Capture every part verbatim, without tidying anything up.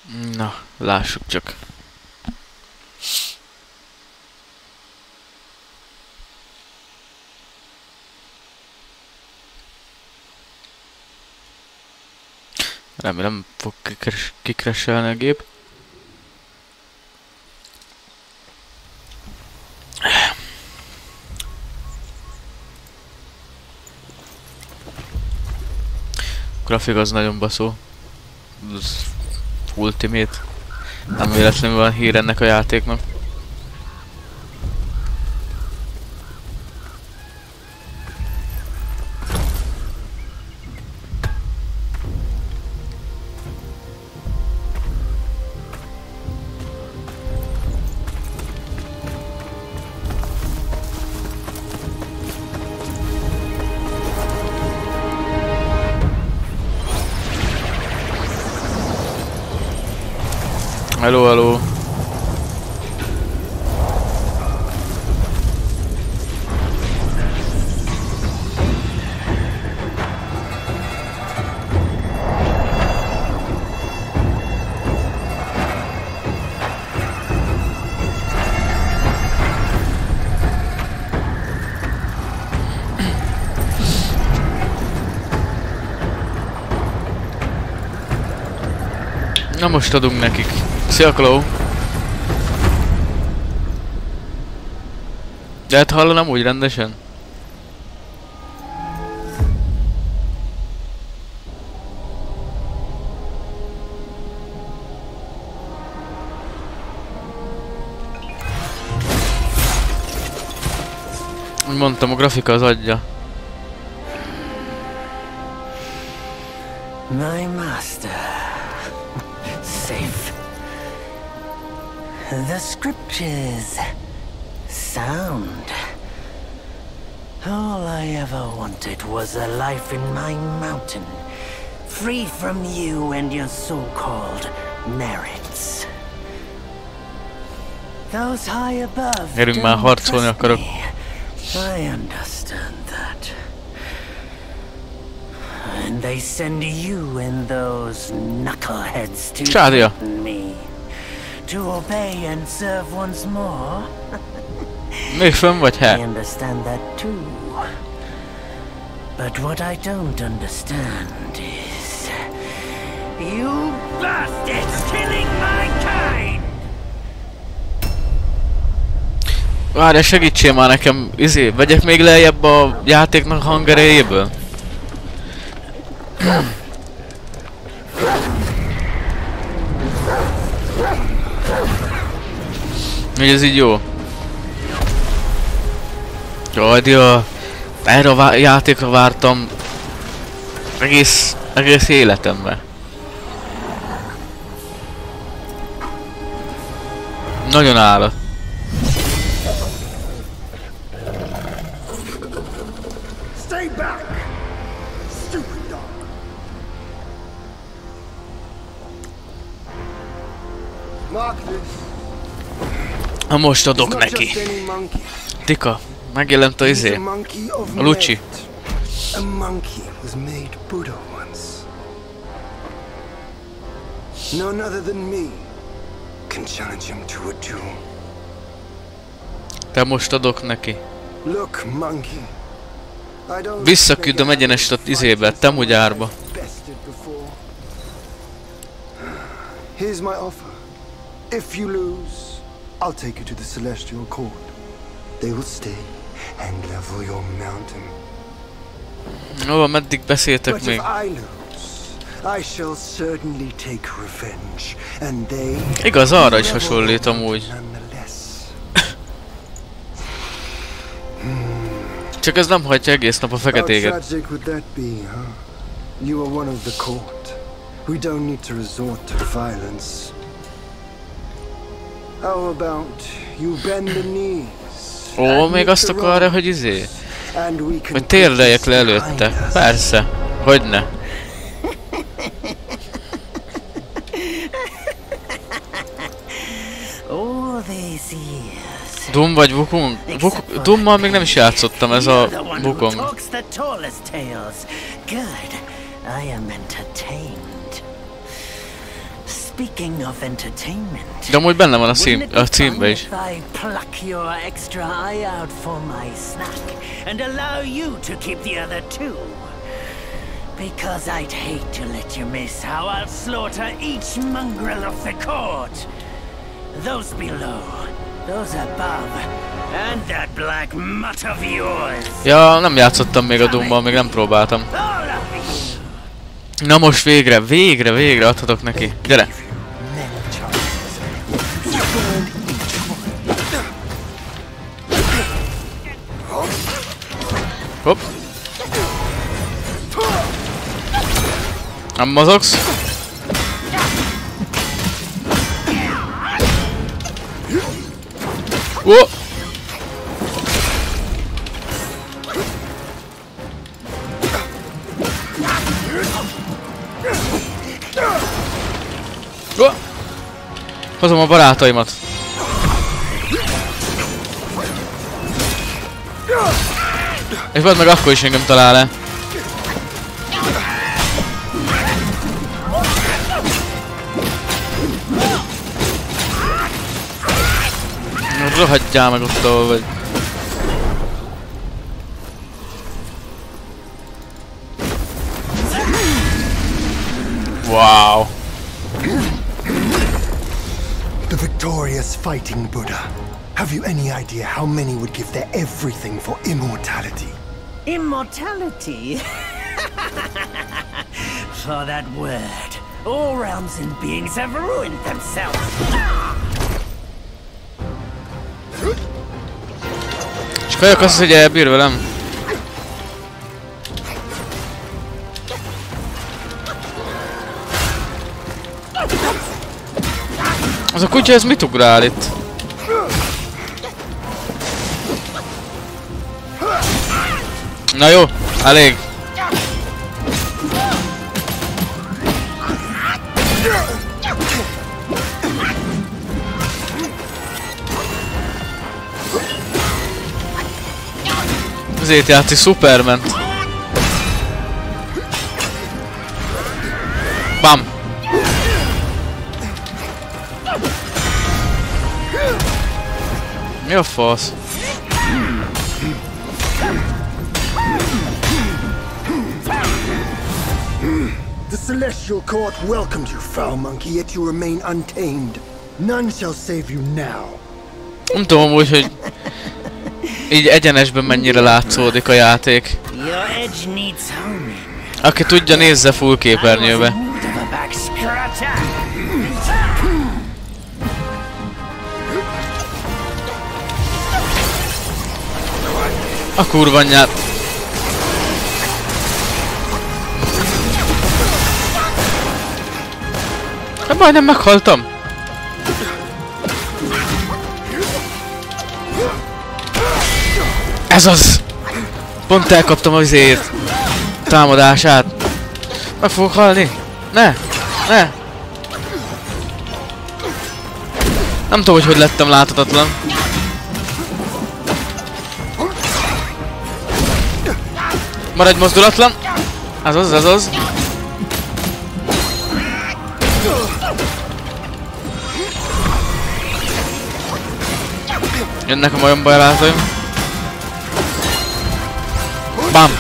Na, lássuk csak. Remélem fog kikresselni a gép. A grafik az nagyon baszó. Az ultimate. Nem véletlenül van hír ennek a játéknak. Hello, hello. Na most adunk nekik. Szia, Kló! Lehet hallanam úgy rendesen? Úgy mondtam, a grafika az adja. My master. Safe. The scriptures sound. All I ever wanted was a life in my mountain, free from you and your so-called merits. Those high above Gyerünk már, harcolni akarok. I understand that. And they send you and those knuckleheads to Csádia. me. To obey and serve once more. Még fönn vagy, I he? understand that too. But what I don't understand is you bastards killing my kind. Várj, segítsél már nekem, izé, vegyek még lejjebb a játéknak hangerejéből. Hogy ez így jó? Jaj, ja. Erre a játékra vártam egész, egész életemben. Nagyon állat. Stay back, stupid dog. Mark this. Ha most adok neki. Tika, megjelent a izé. A Lucsi. A monkey was made Buddha once. None other than me can challenge him to a duel. Te most adok neki. Look, monkey. I don't Visszaküldöm egyenest a izébe, Temugyárba. Here's my offer. If you lose, I'll take you to the Celestial Court. They will stay and level your mountain. Ó, meddig beszéltek But még? if I lose, I shall certainly take revenge, and they Igaz, arra is hasonlít amúgy. Csak ez nem hagyja egész nap a feketéget. How tragic would that be, huh? You are one of the court. We don't need to resort to violence. How about you bend the knees? Ó, még azt akarja, hogy izé? Hogy térdeljek le előtte. Persze. Hogyne. Doom vagy Wukong? Wuk Doommal még nem is játszottam, ez a Wukong. Speaking of entertainment, De amúgy benne van a, cím, wouldn't it a be címbe fun is. if I pluck your extra eye out for my snack and allow you to keep the other two? Because I'd hate to let you miss how I'll slaughter each mongrel of the court. Those below, those above, and that black mutt of yours. Ja, nem játszottam még a Doommal, még nem próbáltam. All of you. Na most végre, végre, végre adhatok neki. Gyere! Hopp! Nem mozogsz? Ó! Ó! Hozom a barátaimat. És majd meg akkor is engem talál le. Rohadjál meg ott, ahol vagy. Wow. The victorious fighting Buddha. Have you any idea how many would give their everything for immortality? Immortality? For that word, all realms and beings have ruined themselves. És kajak azt, hogy elbír velem. Az a kutya, ez mit ugrál itt? Na jó, elég. Ezért játszik Superman. Bam! Mi a fasz? The Celestial Court welcomed you, foul monkey, yet you remain untamed. None shall save you now. Nem tudom úgy, hogy így egyenesben mennyire látszódik a játék. Your edge needs homing. Aki tudja, nézze full képernyőbe. A kurva anyját. Hát majdnem meghaltam. Ez az! Pont elkaptam az izét. Támadását. Meg fogok halni. Ne! Ne! Nem tudom, hogy hogy lettem láthatatlan. Maradj mozdulatlan! Ez az, ez az. Jönnek a majombarátaim. Bam!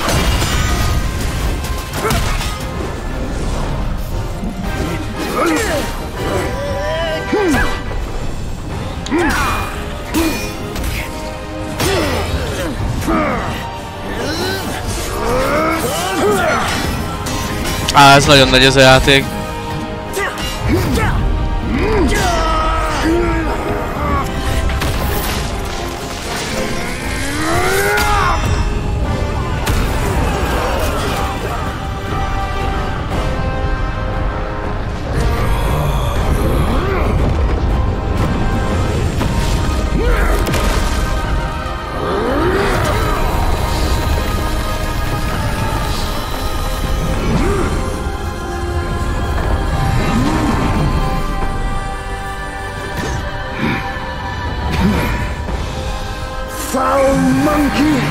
Á, ez nagyon nagy ez a játék. Foul monkey!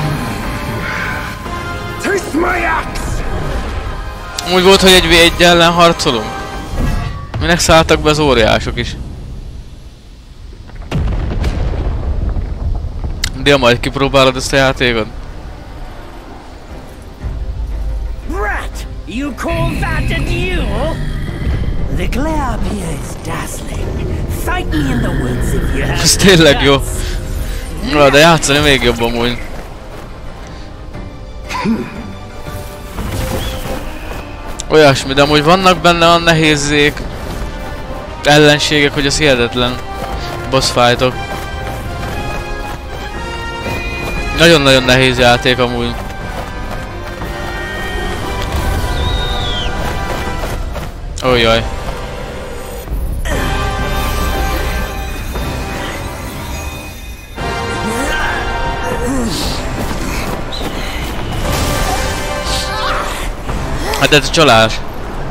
Taste my axe! Úgy volt, hogy egy vé egy ellen harcolunk. Minek szálltak be az óriások is? De majd kipróbálod ezt a játékot? Rat! You call that a duel? The glare up here is dazzling. Fight me in the woods if you have. Ez tényleg jó. Na, de játszani még jobb amúgy. Olyasmi, de amúgy vannak benne a nehézzék, ellenségek, hogy az hihetetlen boss fightok. Nagyon-nagyon nehéz játék amúgy. Ójjaj. Hát ez csalás.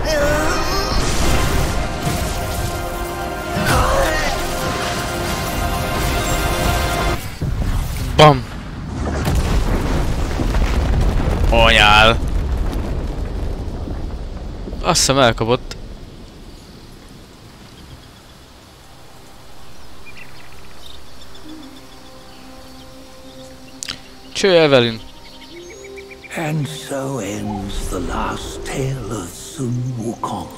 Bam! Anyál! Azt hiszem elkapott. Cső Evelyn! And so ends the last tale of Sun Wukong.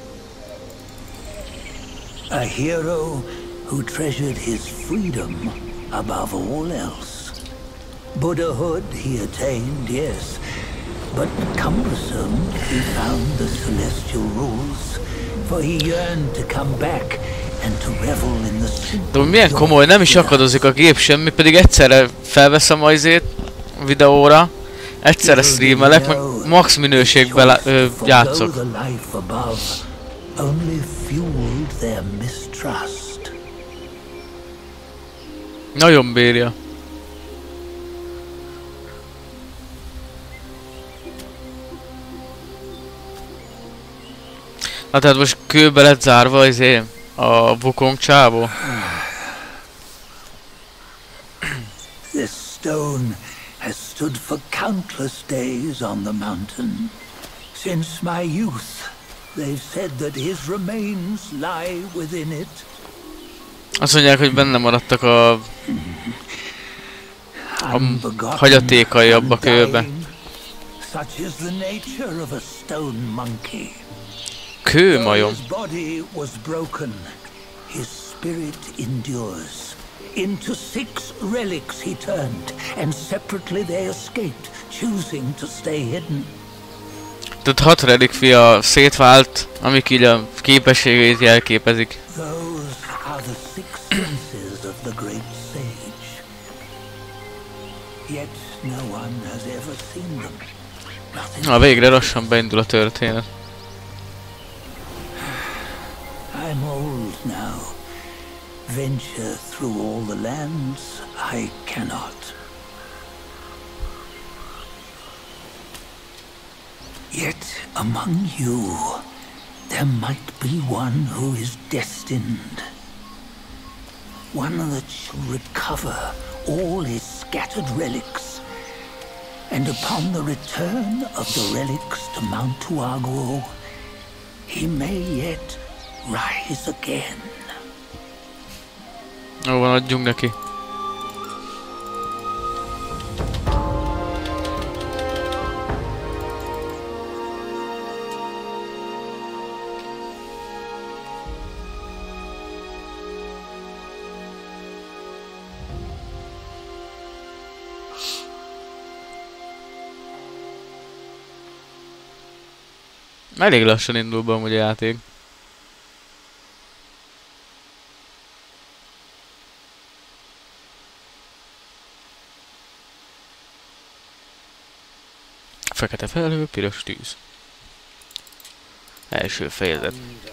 A hero who treasured his freedom above all else. Buddhahood he attained, yes, but cumbersome he found the celestial rules, for he yearned to come back and to revel in the simple. De milyen komoly, nem is akadozik a gép semmi, pedig egyszerre felveszem a izét videóra. Egyszerre streamelek, meg max minőségben ö, játszok. Nagyon bírja. Na tehát most kőbe lett zárva izé a Wukong csávó. This stone has stood for countless days on the mountain. Since my youth, they've said that his remains lie within it. Azt mondják, hogy benne maradtak a, a hagyatékai abba a kőbe. Such is the nature of a stone monkey. Kőmajom. His body was broken, his spirit endures. Into six relics he turned, and separately they escaped, choosing to stay hidden. Tehát hat relikvia szétvált, amik így a képességeit jelképezik. Those are the six senses of the great sage. Yet no one has ever seen them. Nothing. Na végre lassan beindul a történet. I'm old now. Venture through all the lands I cannot. Yet among you, there might be one who is destined. One that shall recover all his scattered relics. And upon the return of the relics to Mount Tuaguo, he may yet rise again. Ó, van, adjunk neki. Elég lassan indul be amúgy a játék. Fekete felhő, piros tűz. Első fejezet.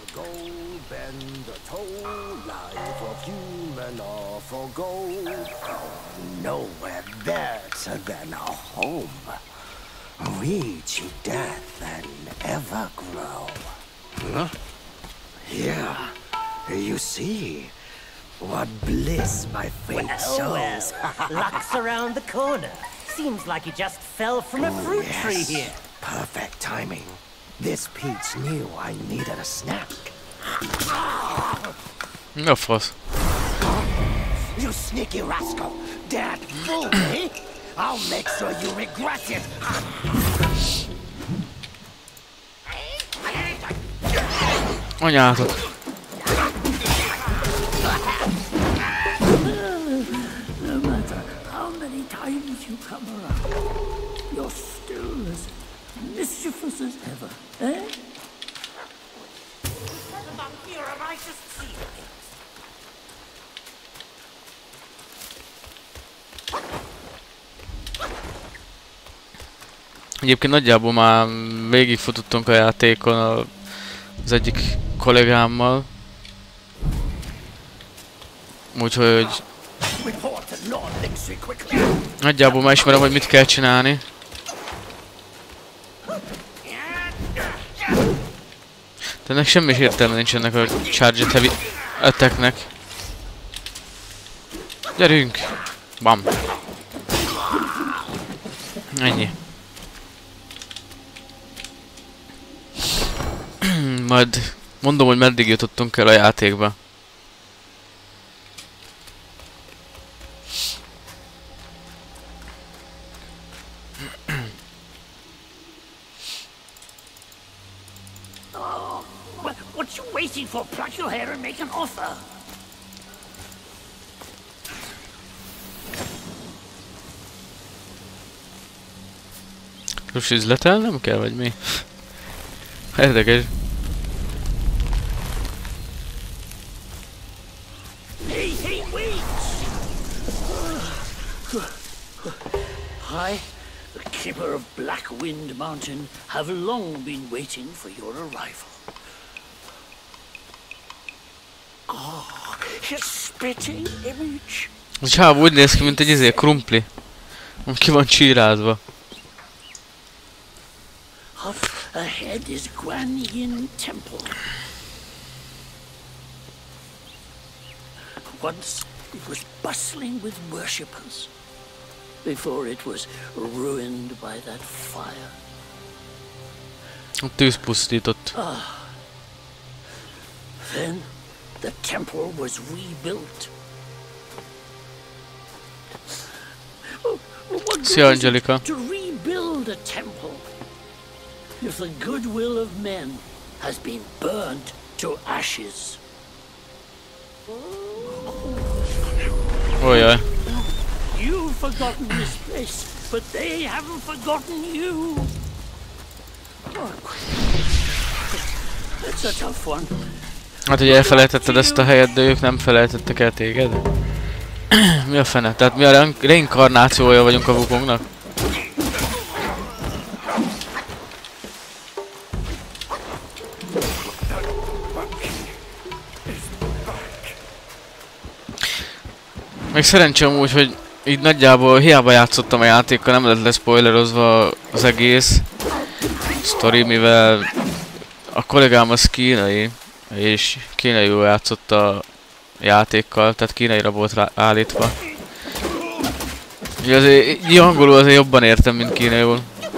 Nowhere better than a home. We cheat death and ever grow. Huh? Yeah, you see, what bliss my fate well, shows. Well, luck's around the corner. Seems like he just fell from a fruit yes. tree here. Perfect timing. This peach knew I needed a snack. Mi a fasz? You sneaky rascal! Dared fool me? I'll make sure you regret it! Anyátok! No matter how many times you come around, you're still as mischievous as ever, eh? Here am I just seeing it. Egyébként nagyjából már végigfutottunk a játékon az egyik kollégámmal. Úgyhogy nagyjából már ismerem, hogy mit kell csinálni. De ennek semmi értelme nincs ennek a Charged Heavy Attacknek. Gyerünk! Bam! Ennyi. Majd mondom, hogy meddig jutottunk el a játékba. What you waiting for? Pluck your hair and make an offer. Most üzletelnem kell, vagy mi? Érdekes. Hey, hey, wait! I, the keeper of Blackwind Mountain, have long been waiting for your arrival. Ah, his spitting image. Ez a csáv úgy néz ki, mint egy izé krumpli. Ki van csírázva. Up ahead is Guan Yin Temple. Once it was bustling with worshippers, before it was ruined by that fire. A tűz pusztított. Then the temple was rebuilt. Oh, what good Szia, is it Angelika. to rebuild a temple if the goodwill of men has been burned to ashes? Oh jaj. You've forgotten this place, but they haven't forgotten you. It's a tough one. Hát, hogy elfelejtetted ezt a helyet, de ők nem felejtettek el téged? Mi a fene? Tehát mi a reinkarnációja vagyunk a Wukongnak? Még szerencsém úgy, hogy így nagyjából hiába játszottam a játékkal, nem lett leszpoilerozva az egész sztori, mivel a kollégám az kínai, és kínaiul játszott a játékkal, tehát kínaira volt rá állítva. Ugye azért így angolul azért jobban értem, mint kínaiul.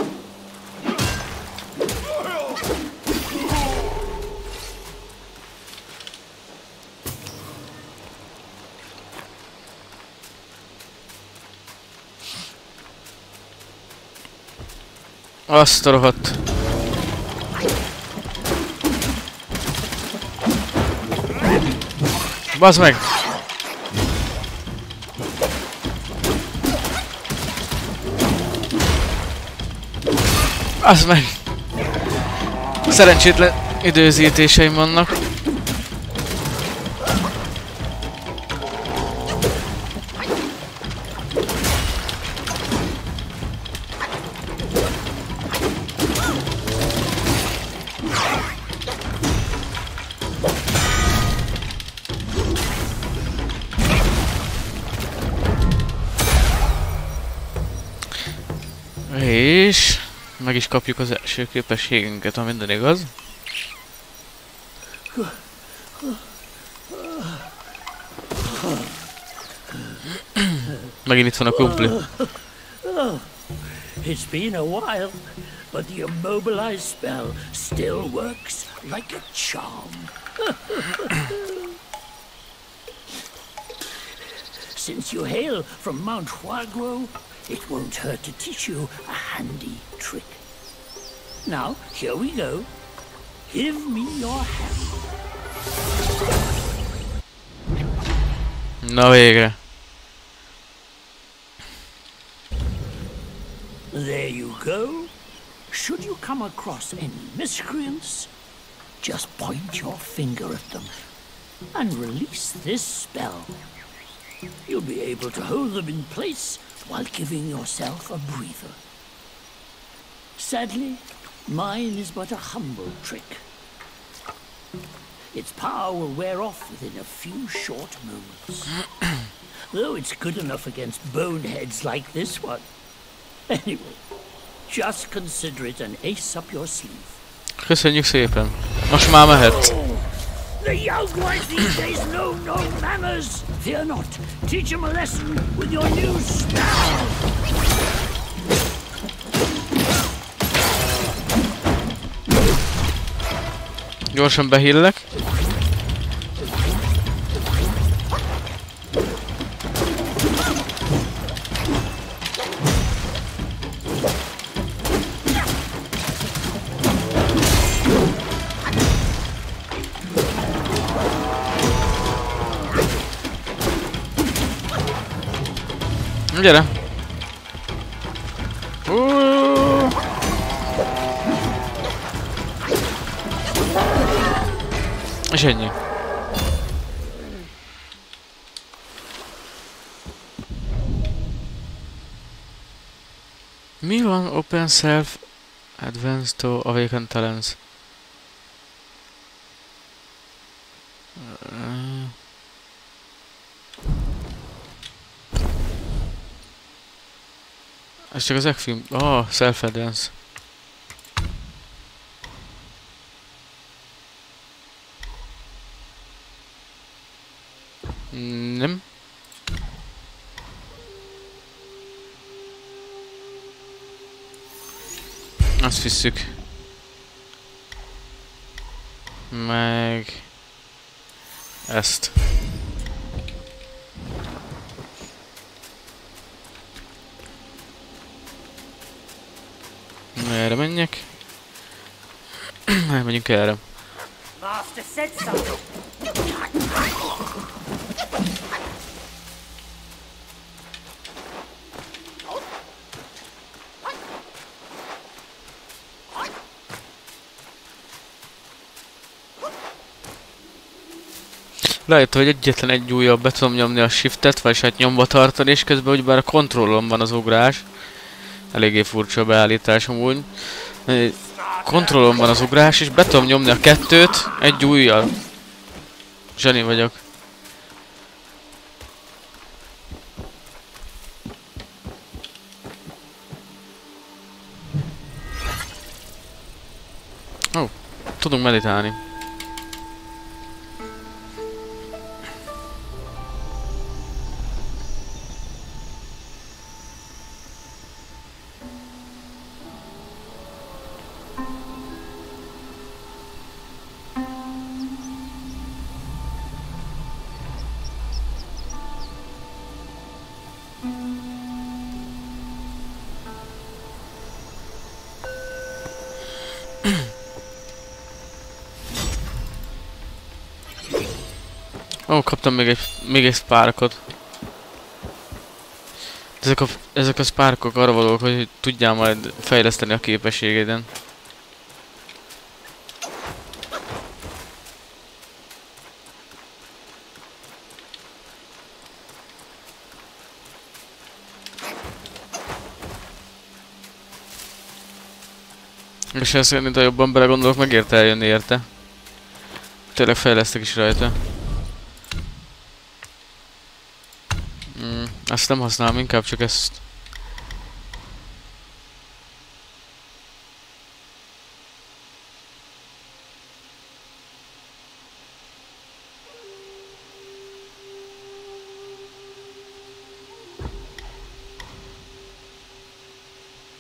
Azt a rohadt. Bazd meg! Bazd meg! Szerencsétlen időzítéseim vannak. És meg is kapjuk az első képességünket, ha minden igaz. Megint itt van a krumpli. It's been a while, but the immobilized spell still works like a charm. Since you hail from Mount Huagro, it won't hurt to teach you a handy trick. Now, here we go. Give me your hand. Na végre. There you go. Should you come across any miscreants, just point your finger at them and release this spell. You'll be able to hold them in place while giving yourself a breather. Sadly, mine is but a humble trick. Its power will wear off within a few short moments. Though it's good enough against boneheads like this one. Anyway, just consider it an ace up your sleeve. Köszönjük szépen. Most már mehet. The young ones these days know no manners. Fear not. Teach them a lesson with your new spell. Gyorsan behillek. Gyere! Uh. És ennyi. Mi van? Open Self Advanced to Awaken Talents. Uh. Ez csak az Ekfilm. Oh, Self-Advance. Nem. Azt visszük. Meg... ezt. Erre menjek. Menjünk erre. Master said so. Rájöttem, hogy egyetlen egy ujjabb be tudom nyomni a shiftet, vagyis hát nyomva tartani, és közben ugyebár a kontrollon van az ugrás. Eléggé furcsa a beállítás amúgy. Kontrollon van az ugrás, és be tudom nyomni a kettőt egy ujjal. Zseni vagyok. Ó, oh, tudunk meditálni. Ó, oh, kaptam még egy, még egy sparkot. Ezek a, ezek a sparkok arra valók, hogy tudjál majd fejleszteni a képességeden. És ezt szerint, ha jobban belegondolok, megérte eljönni érte. Tényleg fejlesztek is rajta. Mm, ezt nem használom, inkább csak ezt.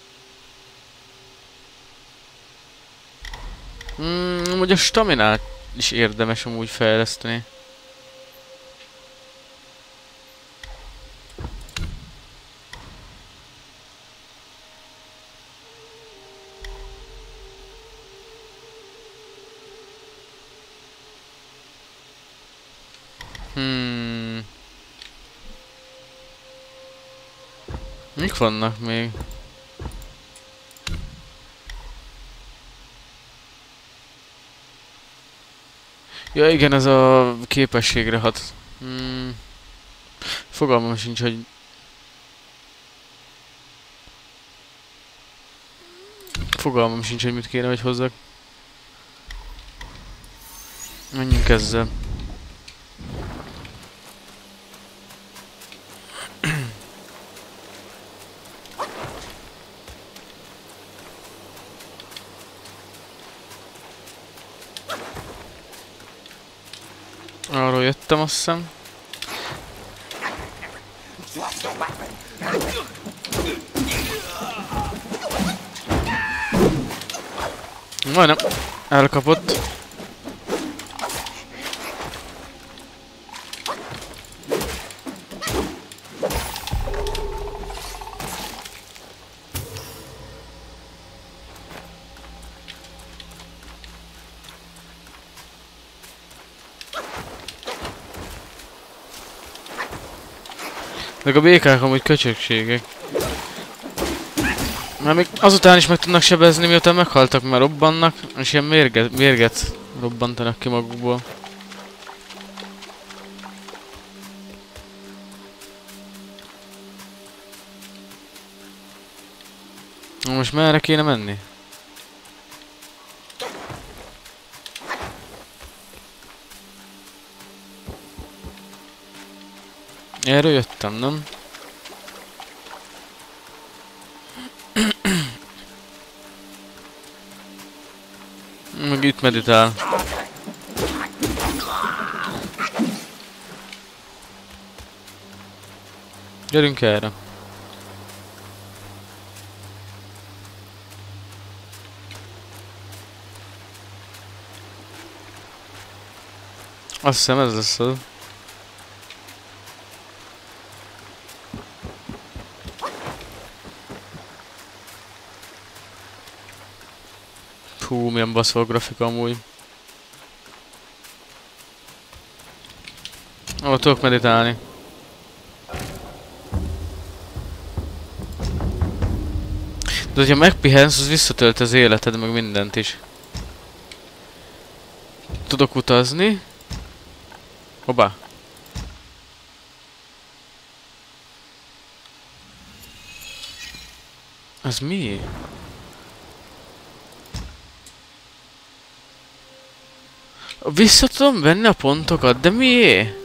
Mm, ugye a staminát is érdemes amúgy fejleszteni. Hmm. Mik vannak még? Ja igen, ez a képességre hat. Hmm. Fogalmam sincs, hogy... Fogalmam sincs, hogy mit kéne, hogy hozzak. Menjünk ezzel. Arról jöttem, azt hiszem. Majdnem elkapott. Meg a békák amúgy köcsökségek. Mert még azután is meg tudnak sebezni, miután meghaltak, mert robbannak, és ilyen mérget, mérget robbantanak ki magukból. Na most merre kéne menni? Erről jöttem, nem? Meg itt meditál. Gyerünk erre. Azt hiszem ez lesz az. Hú, milyen baszva a grafika amúgy. Ó, tudok meditálni. De hogyha megpihensz, az visszatölt az életed, meg mindent is. Tudok utazni. Hoppá. Az mi? Vissza tudom venni a pontokat, de miért?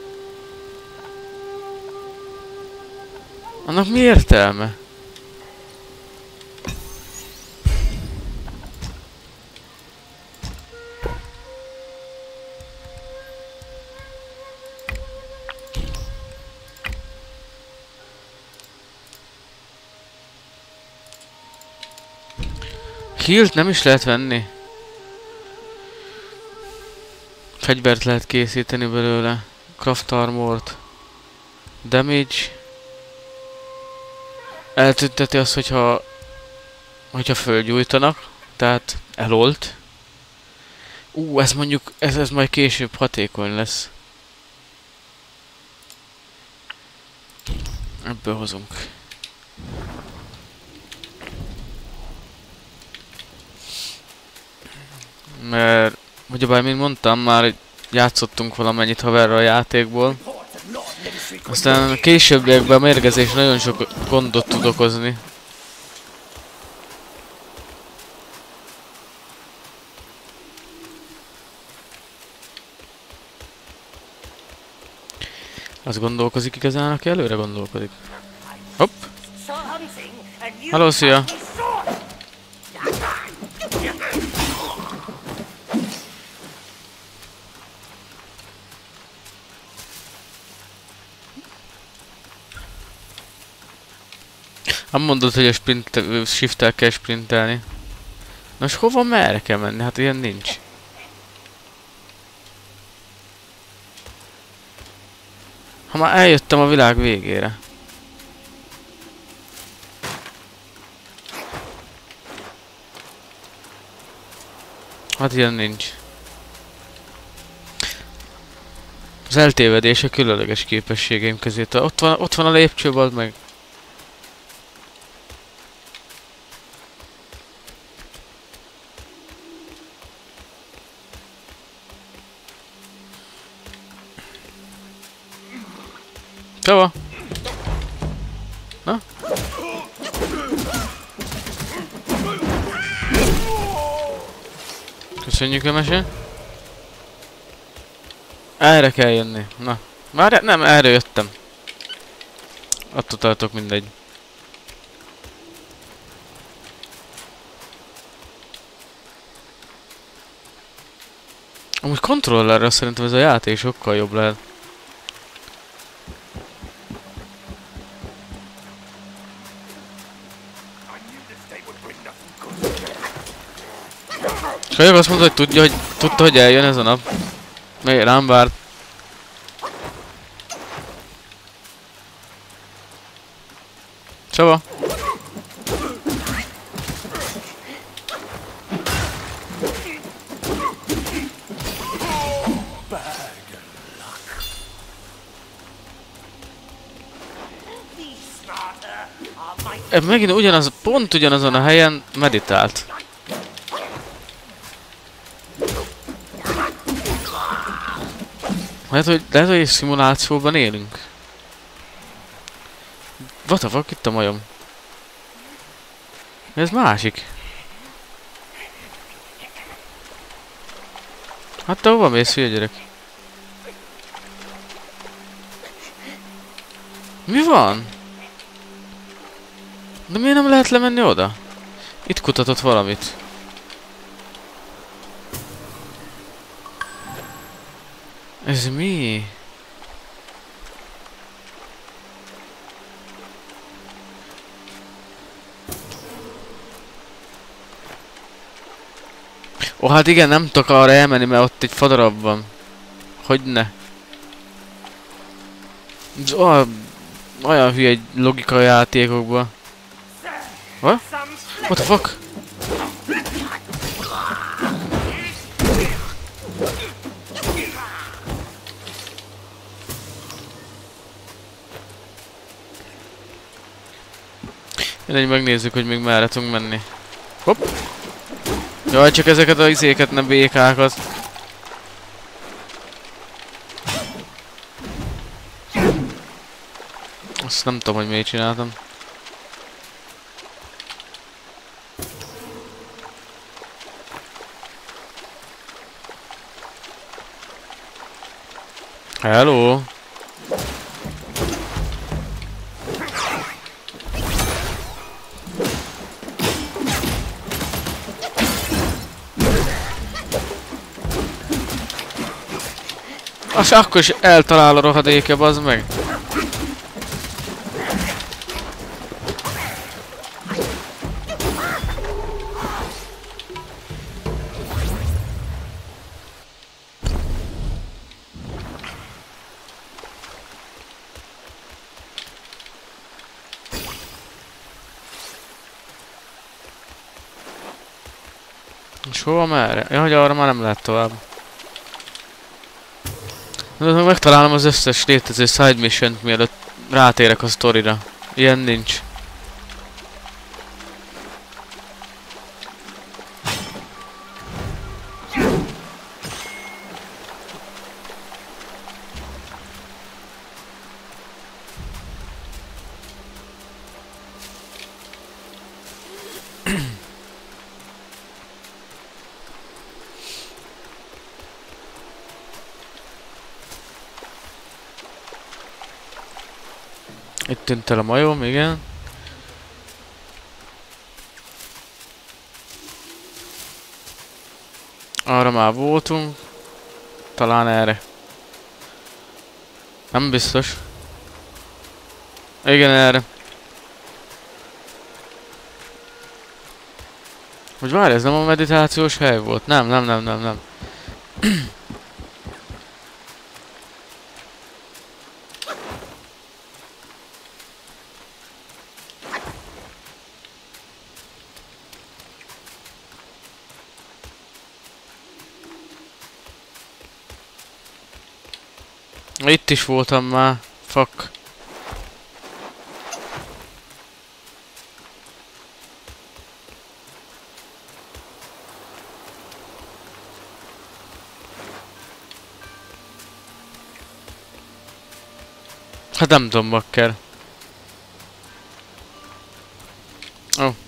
Annak mi értelme? Healt nem is lehet venni. Fegyvert lehet készíteni belőle. Craft armort. Damage. Eltünteti azt, hogyha... hogyha fölgyújtanak. Tehát elolt. Ú, ez mondjuk... Ez, ez majd később hatékony lesz. Ebből hozunk. Mert... ugyebár, mint mondtam, már játszottunk valamennyit haverra a játékból. Aztán későbbiekben a mérgezés nagyon sok gondot tud okozni. Az gondolkozik igazán, aki előre gondolkodik. Hopp! Halló, szia! Nem mondod, hogy a sprint, shift-tel kell sprintelni. Nos, hova merre kell menni? Hát ilyen nincs. Ha már eljöttem a világ végére. Hát ilyen nincs. Az eltévedés a különleges képességeim közé. Ott van, ott van a lépcső, bazd meg. Csava! Na? Köszönjük a mese. Erre kell jönni. Na. Már nem, erre jöttem. Attól tartok, mindegy. Amúgy kontrollerre szerintem ez a játék sokkal jobb lehet. Sajnálom azt mondta, hogy tudja, hogy tudta, hogy eljön ez a nap. Még rám várt. Csaba! E, megint ugyanaz, pont ugyanazon a helyen meditált. Lehet, hogy, lehet, hogy egy szimulációban élünk. What the fuck, itt a majom. Ez másik. Hát te hova mész, hülye gyerek? Mi van? De miért nem lehet lemenni oda? Itt kutatott valamit. Ez mi? Ó, hát igen, nem tudok arra elmenni, mert ott egy fadarab van. Hogyne? Oh, olyan hülye egy logika játékokban. What? What the fuck? Mindegy, megnézzük, hogy még merre tudunk menni. Hopp! Jaj, csak ezeket a izéket, nem békákat. Azt nem tudom, hogy miért csináltam. Hello! Az akkor is eltalál a rohadéke, bazd meg! És hova merre? Ja, hogy arra már nem lehet tovább. De megtalálom az összes létező side mission-t, mielőtt rátérek a sztorira. Ilyen nincs. Itt tűnt el a majom, igen. Arra már voltunk. Talán erre. Nem biztos. Igen, erre. Hogy várj, ez nem a meditációs hely volt? Nem, nem, nem, nem, nem. Itt is voltam már. Fuck. Hát nem tudom, bakker. Ó. Oh.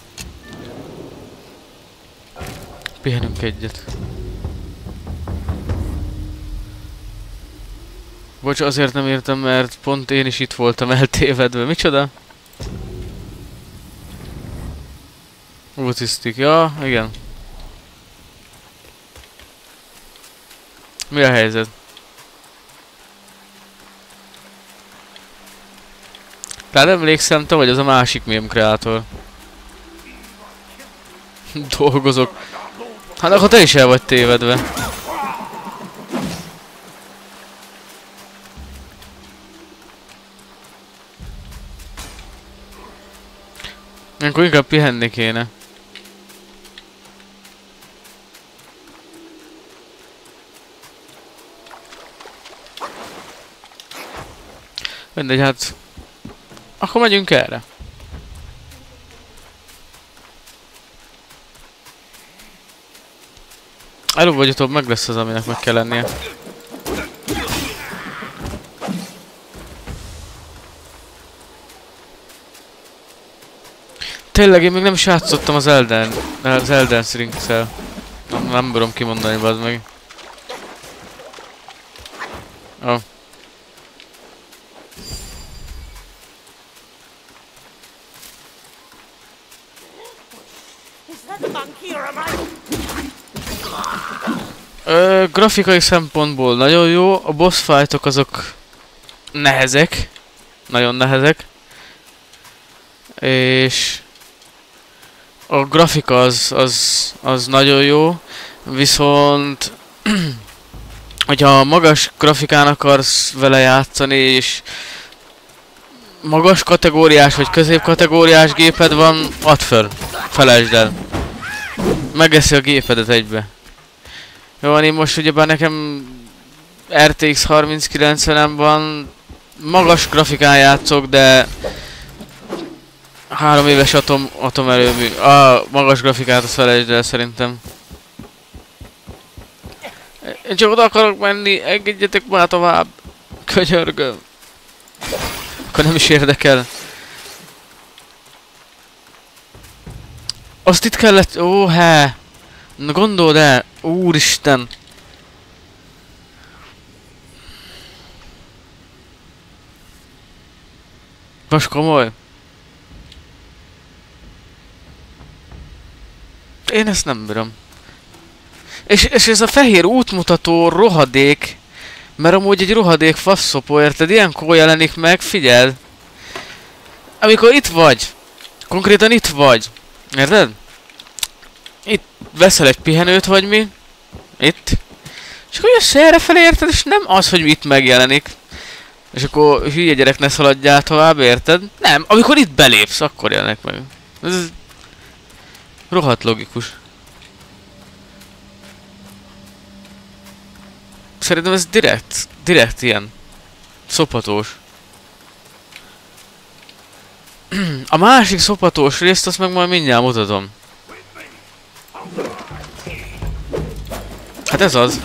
Pihenünk egyet. Bocs, azért nem értem, mert pont én is itt voltam eltévedve. Micsoda? Útisztik. Ja, igen. Mi a helyzet? Rád emlékszem, te vagy az a másik mém kreátor. Dolgozok. Hát akkor te is el vagy tévedve. Akkor inkább pihenni kéne. Mindegy, hát... Akkor megyünk erre. Előbb vagy utóbb meg lesz az, aminek meg kell lennie. Tényleg, én még nem is játszottam az Elden... az Elden Rings-szel. Nem, nem bírom kimondani, bazd meg. Oh. Ö, grafikai szempontból nagyon jó, a boss fightok azok nehezek, nagyon nehezek, és a grafika az, az, az nagyon jó, viszont hogyha magas grafikán akarsz vele játszani, és magas kategóriás vagy középkategóriás géped van, add föl, felejtsd el. Megeszi a gépedet egybe. Jó, én most ugyebár nekem er té iksz harminckilencvenem van, magas grafikán játszok, de három éves atom, atomerőmű. A magas grafikát azt felejtsd el szerintem. Én csak oda akarok menni, engedjetek már tovább. Könyörgöm. Akkor nem is érdekel. Azt itt kellett... Ó, he. Na gondold el. Úristen. Most komoly. Én ezt nem bírom. És, és ez a fehér útmutató rohadék. Mert amúgy egy rohadék faszopó, érted? Ilyenkor jelenik meg, figyeld. Amikor itt vagy. Konkrétan itt vagy. Érted? Itt veszel egy pihenőt, vagy mi? Itt. És akkor jössz errefelé, érted? És nem az, hogy itt megjelenik. És akkor hülye gyerek, ne szaladjál tovább, érted? Nem, amikor itt belépsz, akkor jelenik meg. Ez rohadt logikus. Szerintem ez direkt, direkt ilyen szopatós. A másik szopatós részt azt meg majd mindjárt mutatom. Hát ez az.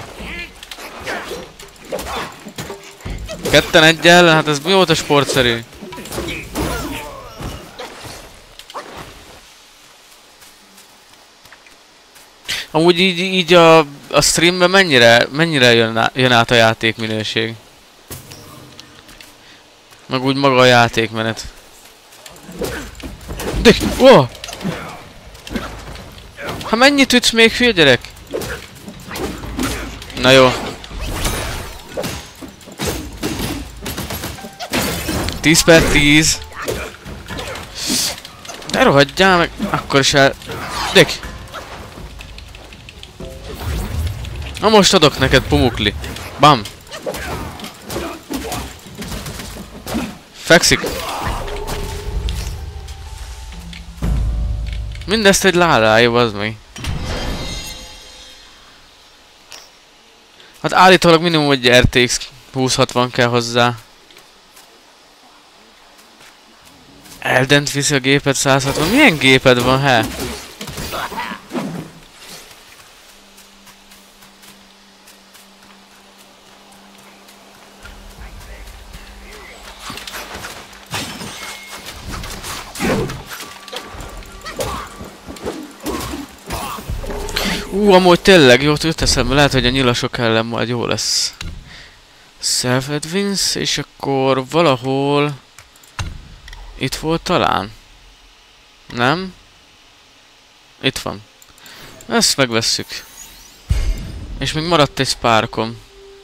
Ketten egy ellen, hát ez mióta sportszerű. Amúgy így, így a, a streamben mennyire, mennyire jön, á, jön át a játékminőség? Meg úgy maga a játékmenet. De, ó! Ha mennyit ütsz még, hülye gyerek? Na jó. tíz per tíz. De rohadjál meg, akkor is el... Dek! Na most adok neked, pumukli. Bam! Fekszik. Mindezt egy ládájú, az meg. Hát állítólag minimum egy er té iksz húsz hatvan kell hozzá. Eldent viszi a gépet száz hatvan. Milyen géped van, he? Ú, amúgy tényleg jót jött eszembe, lehet, hogy a nyilasok ellen majd jó lesz. Self-advance, és akkor valahol... Itt volt talán? Nem? Itt van. Ezt megvesszük. És még maradt egy spárkom.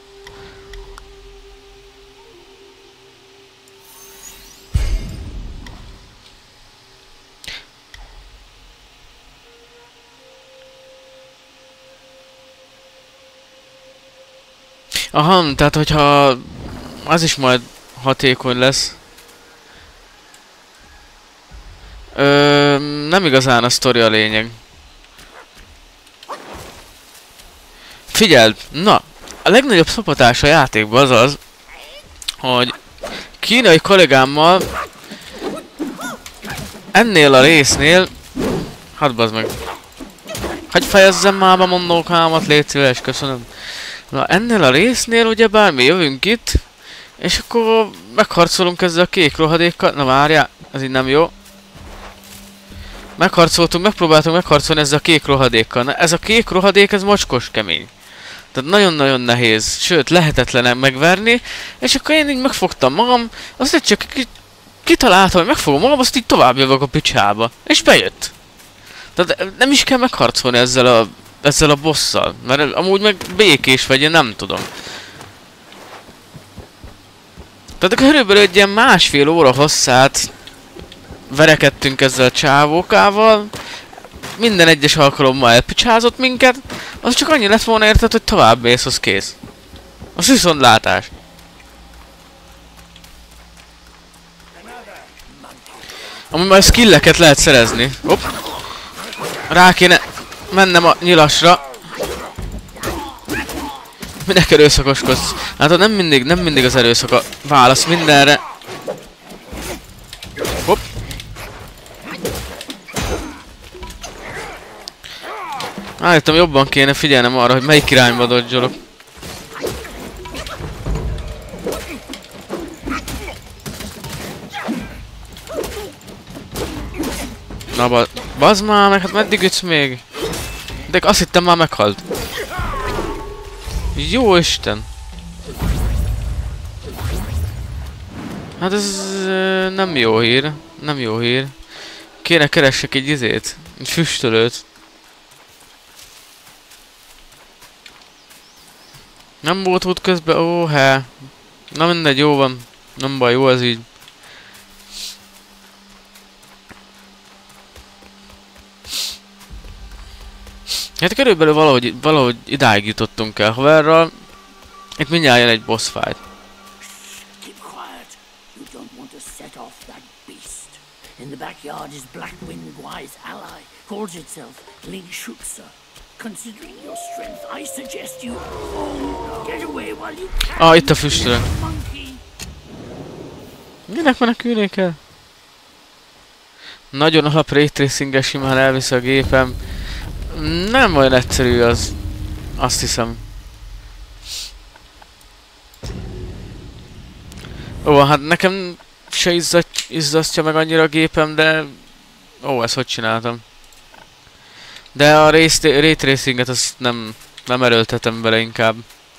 Aha, tehát hogyha az is majd hatékony lesz. Ö, nem igazán a sztori a lényeg. Figyeld, na, a legnagyobb szopatás a játékban az az, hogy kínai kollégámmal ennél a résznél, hadd bazd meg, hagyj fejezzem már a mondókámat, légy szíves, köszönöm. Na, ennél a résznél ugyebár mi jövünk itt, és akkor megharcolunk ezzel a kék rohadékkal. Na várjál, ez így nem jó. Megharcoltunk, megpróbáltunk megharcolni ezzel a kék rohadékkal. Na, ez a kék rohadék, ez mocskos kemény. Tehát nagyon-nagyon nehéz, sőt lehetetlen megverni, és akkor én így megfogtam magam, azt csak kitaláltam, hogy megfogom magam, azt így tovább jövök a picsába. És bejött. Tehát nem is kell megharcolni ezzel a... ezzel a bosszal, mert amúgy meg békés vagy, én nem tudom. Tehát körülbelül egy ilyen másfél óra hosszát verekedtünk ezzel a csávókával, minden egyes alkalommal elpicsázott minket, az csak annyi lett volna érted, hogy tovább mész, az kész. Az viszont látás. Amúgy már skilleket lehet szerezni. Hopp. Rá kéne mennem a nyilasra. Minek erőszakoskodsz? Hát nem mindig, nem mindig az erőszak a válasz mindenre. Hopp. Állítom, jobban kéne figyelnem arra, hogy melyik irányba dodge-olok. Na ba bazd már meg, hát meddig ütsz még? De azt hittem már meghalt. Jó Isten! Hát ez uh, nem jó hír. Nem jó hír. Kéne keressek egy izét. Egy füstölőt. Nem volt út közben, ó, he. Na mindegy, jó van. Nem baj, jó ez így. Hát körülbelül valahogy, valahogy idáig jutottunk el haverral. Itt mindjárt jön egy boss fight. Keep quiet. You don't want to set off that beast. In the backyard is Blackwind Guy's ally. Calls itself Ling Shutsa. Considering your strength, I suggest you oh, get away while you can. Ah, itt a füstölő. Minek menekülni kell? Nagyon alap raytracing-el simán elvisz a gépem. Nem olyan egyszerű az. Azt hiszem. Ó, hát nekem se izzasztja meg annyira a gépem, de... Ó, ezt hogy csináltam? De a ray tracinget azt nem, nem erőltetem bele inkább.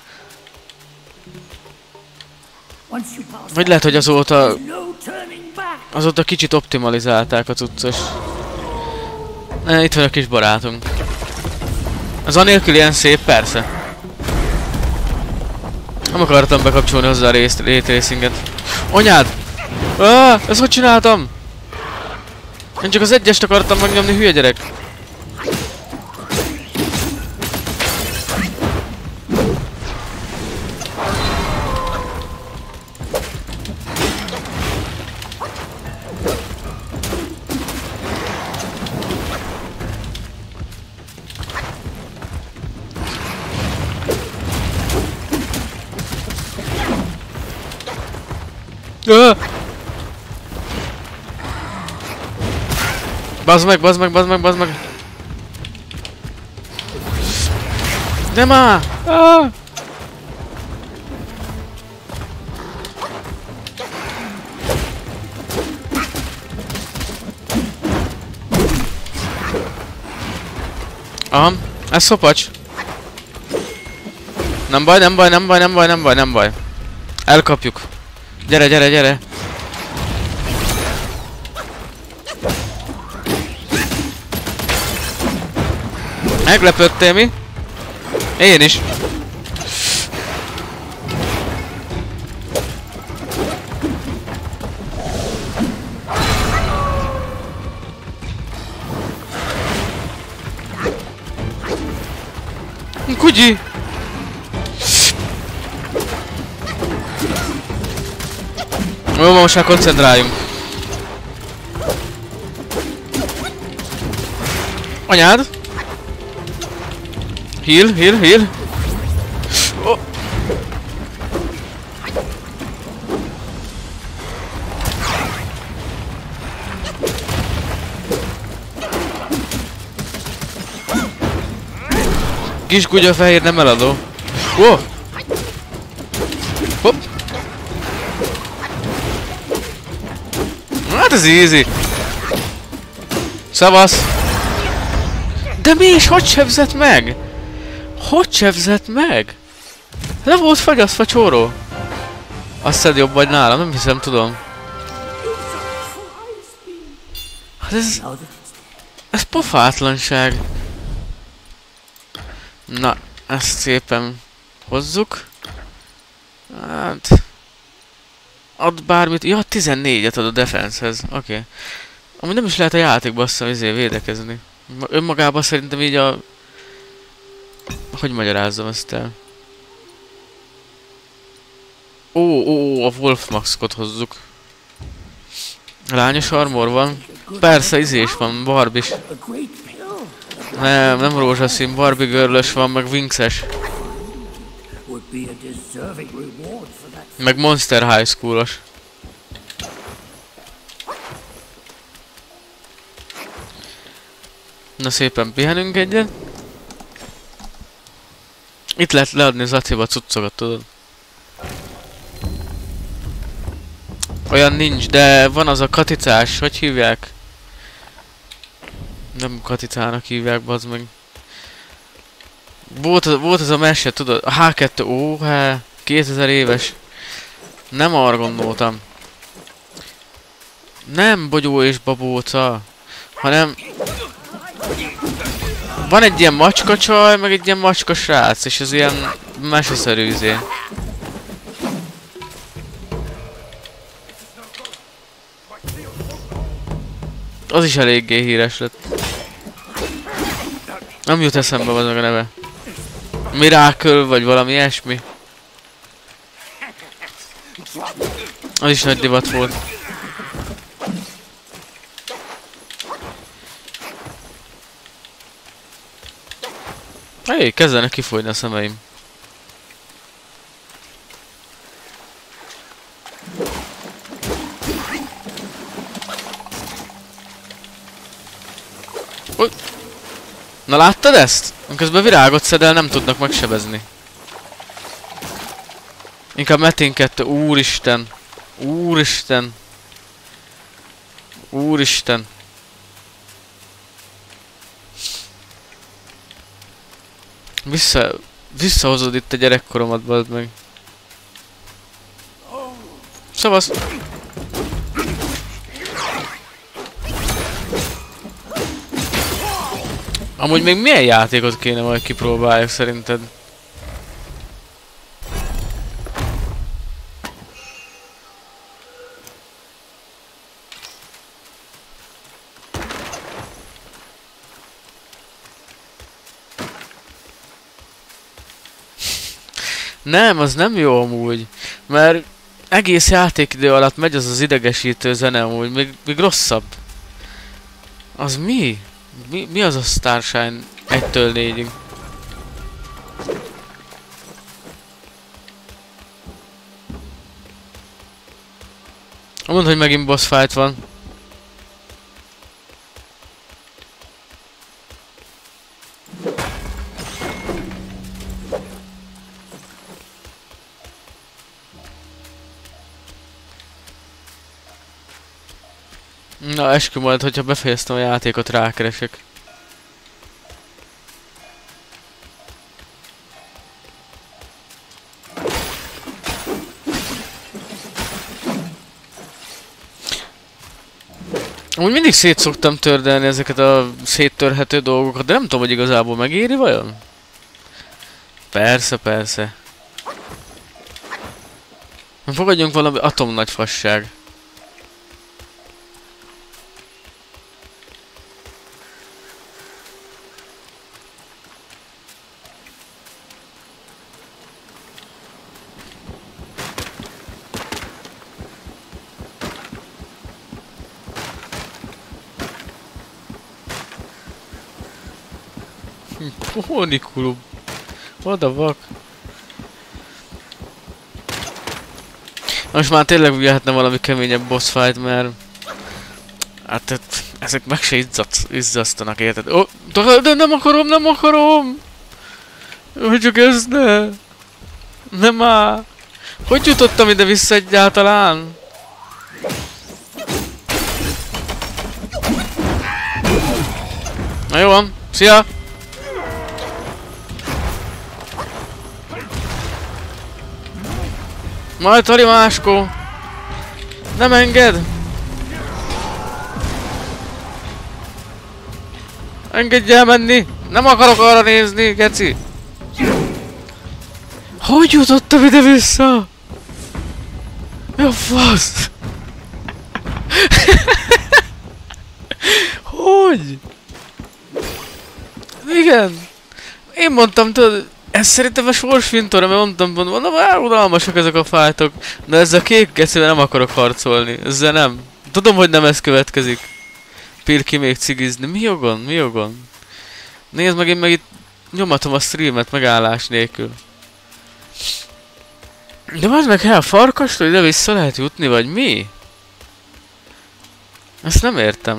Vagy lehet, hogy azóta... Azóta kicsit optimalizálták a cuccos. E, itt van a kis barátunk. Az anélkül ilyen szép, persze. Nem akartam bekapcsolni hozzá a ray tracinget. Anyád! Ah, ezt hogy csináltam? Én csak az egyest akartam megnyomni, hülye gyerek. Ah! Bazd meg, bazd meg, bazd meg, bazd meg! Nem áll! Ah! Aha, ez szopacs. Nem baj, nem baj, nem baj, nem baj, nem baj, nem baj. Elkapjuk. Gyere, gyere, gyere. Meglepődtél mi? Én is. Kugyi! Jó, most már koncentráljunk. Anyád! Heal, heal, heal! Oh. Kis kutya fehér nem eladó. Wow. Hopp. Hát ez easy. Szavasz. De mi is? Hogy sebzett meg? Hogy sebzett meg? Le volt fagyasztva csóró. Azt szed jobb vagy nálam, nem hiszem, tudom. Hát ez... Ez pofátlanság. Na, ezt szépen hozzuk. Hát... Ad bármit... Ja, tizennégyet ad a defensehez. Oké. Okay. Amúgy nem is lehet a játékba azt hiszem izé védekezni. Önmagában szerintem így a... Hogy magyarázzam ezt el? Ó, ó, ó, a Wolf Maxot hozzuk. Lányos armor van. Persze, izé is van, Barbie is. Nem, nem rózsaszín, Barbie girl-ös van, meg Winx-es. Meg Monster High School-os. Na szépen pihenünk egyet. Itt lehet leadni az Zaciba cuccokat, tudod? Olyan nincs, de van az a katicás, hogy hívják? Nem katicának hívják, bazd meg. Volt az, volt az a mese, tudod? A há kettő, ó, há, kétezer éves. Nem arra gondoltam. Nem Bogyó és Babóca, hanem... Van egy ilyen macska csaj, meg egy ilyen macska srác, és ez ilyen meseszerű izé. Az is eléggé híres lett. Nem jut eszembe az meg a neve. Miracle vagy valami ilyesmi. Az is nagy divat volt. Hé, kezdenek kifolyni a szemeim. Uj. Na láttad ezt? Közben virágot szedel, nem tudnak megsebezni. Inkább Metin kettő, úristen. Úristen. Úristen. Vissza... Visszahozod itt a gyerekkoromat, bazd meg. Szavasz! Amúgy még milyen játékot kéne majd kipróbáljuk szerinted? Nem, az nem jó amúgy, mert egész játékidő alatt megy az az idegesítő zene amúgy, még, még rosszabb. Az mi? Mi, mi az a Starshine egytől négyig? Mondd, hogy megint boss fight van. Na, eskü majd, hogyha befejeztem a játékot, rákeresek. Úgy mindig szét szoktam tördelni ezeket a széttörhető dolgokat, de nem tudom, hogy igazából megéri vajon? Persze, persze. Fogadjunk valami atomnagy fasság. Hónikulum. What the fuck? Most már tényleg jöhetne valami keményebb boss fight, mert... Hát ezek meg se izzasztanak, érted? Oh, de nem akarom, nem akarom! Hogy csak ez ne! Nem már! Hogy jutottam ide vissza egyáltalán? Na jó van, szia! Majd Tari máskó! Nem enged! Engedj el menni! Nem akarok arra nézni, geci! Hogy jutottam ide vissza? Mi a fasz? Hogy? Igen! Én mondtam, tudod, ez szerintem a sorsfintora, mert mondtam, mondom, már unalmasak ezek a fájtok. De ezzel a kék gecivel nem akarok harcolni, ezzel nem. Tudom, hogy nem ez következik. Pirki még cigizni. Mi jogon? Mi jogon? Nézd meg, én meg itt nyomatom a streamet megállás nélkül. De majd meg el farkastól ide vissza lehet jutni, vagy mi? Ezt nem értem.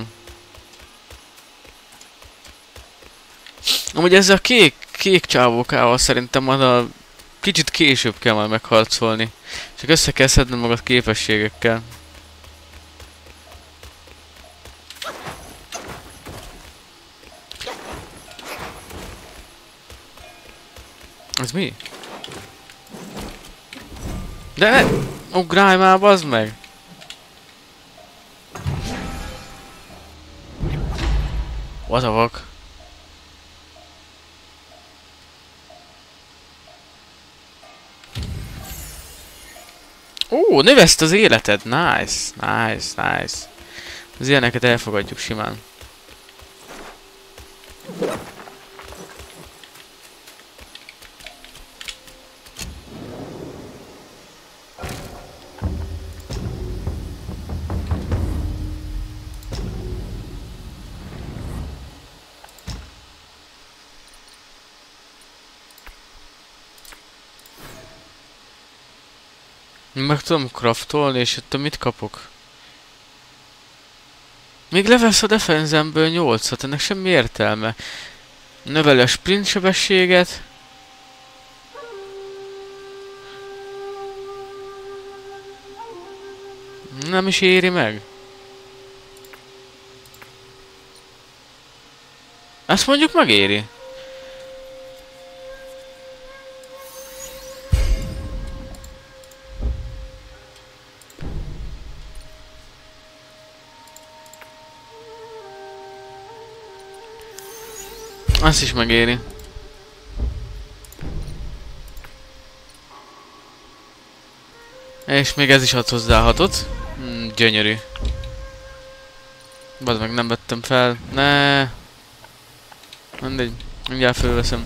Amúgy ezzel a kék, kék csávókával szerintem majd a kicsit később kell majd megharcolni. Csak össze kell szednem magad képességekkel. Ez mi? De ne! Ugrálj már, bazd meg! What the fuck? Ó, növeszt az életed! Nice, nice, nice. Az ilyeneket elfogadjuk simán. Meg tudom craftolni, és itt mit kapok? Még levesz a defenzemből nyolcat, ennek semmi értelme. Növeli a sprint sebességet. Nem is éri meg. Ezt mondjuk megéri. Azt is megéri. És még ez is ad hozzá hatot. Mm, gyönyörű. Bazd meg, nem vettem fel. Ne. Mindegy. Mindjárt fölveszem.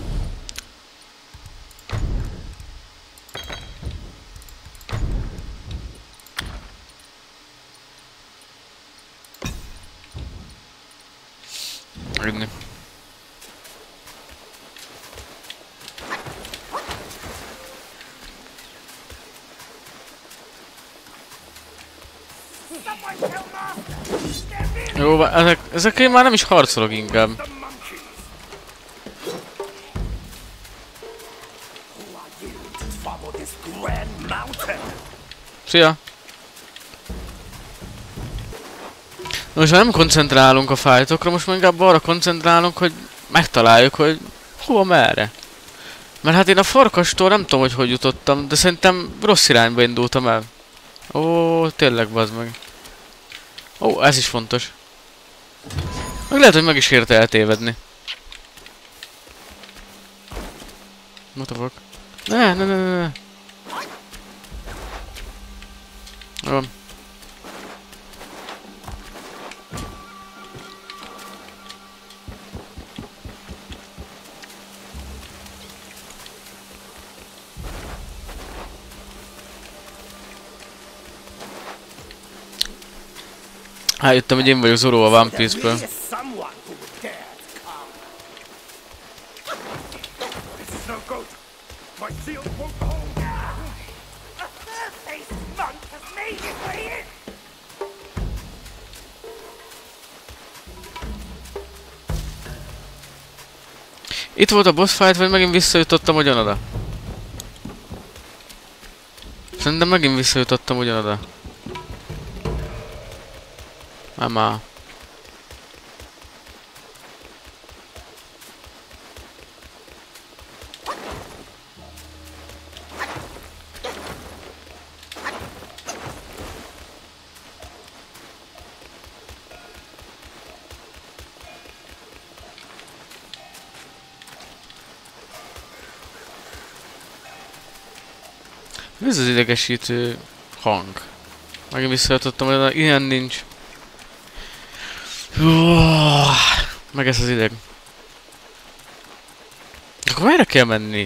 Megni. Jó, ezek, ezekkel már nem is harcolok inkább. Szia! Most már nem koncentrálunk a fightokra, most már inkább arra koncentrálunk, hogy megtaláljuk, hogy hova merre. Mert hát én a farkastól nem tudom, hogy hogy jutottam, de szerintem rossz irányba indultam el. Ó, tényleg bazd meg. Ó, ez is fontos. Meg lehet, hogy meg is érte eltévedni. What the fuck? Ne, ne, ne, ne, ne. Jó. Rájöttem, hogy én vagyok Zoro a One Piece-ből. Itt volt a boss fight, vagy megint visszajutottam ugyanoda? Szerintem megint visszajutottam ugyanoda. Mama. Ez az idegesítő hang. Megint visszajutottam, hogy ilyen nincs. Meg ez az ideg. Akkor merre kell menni?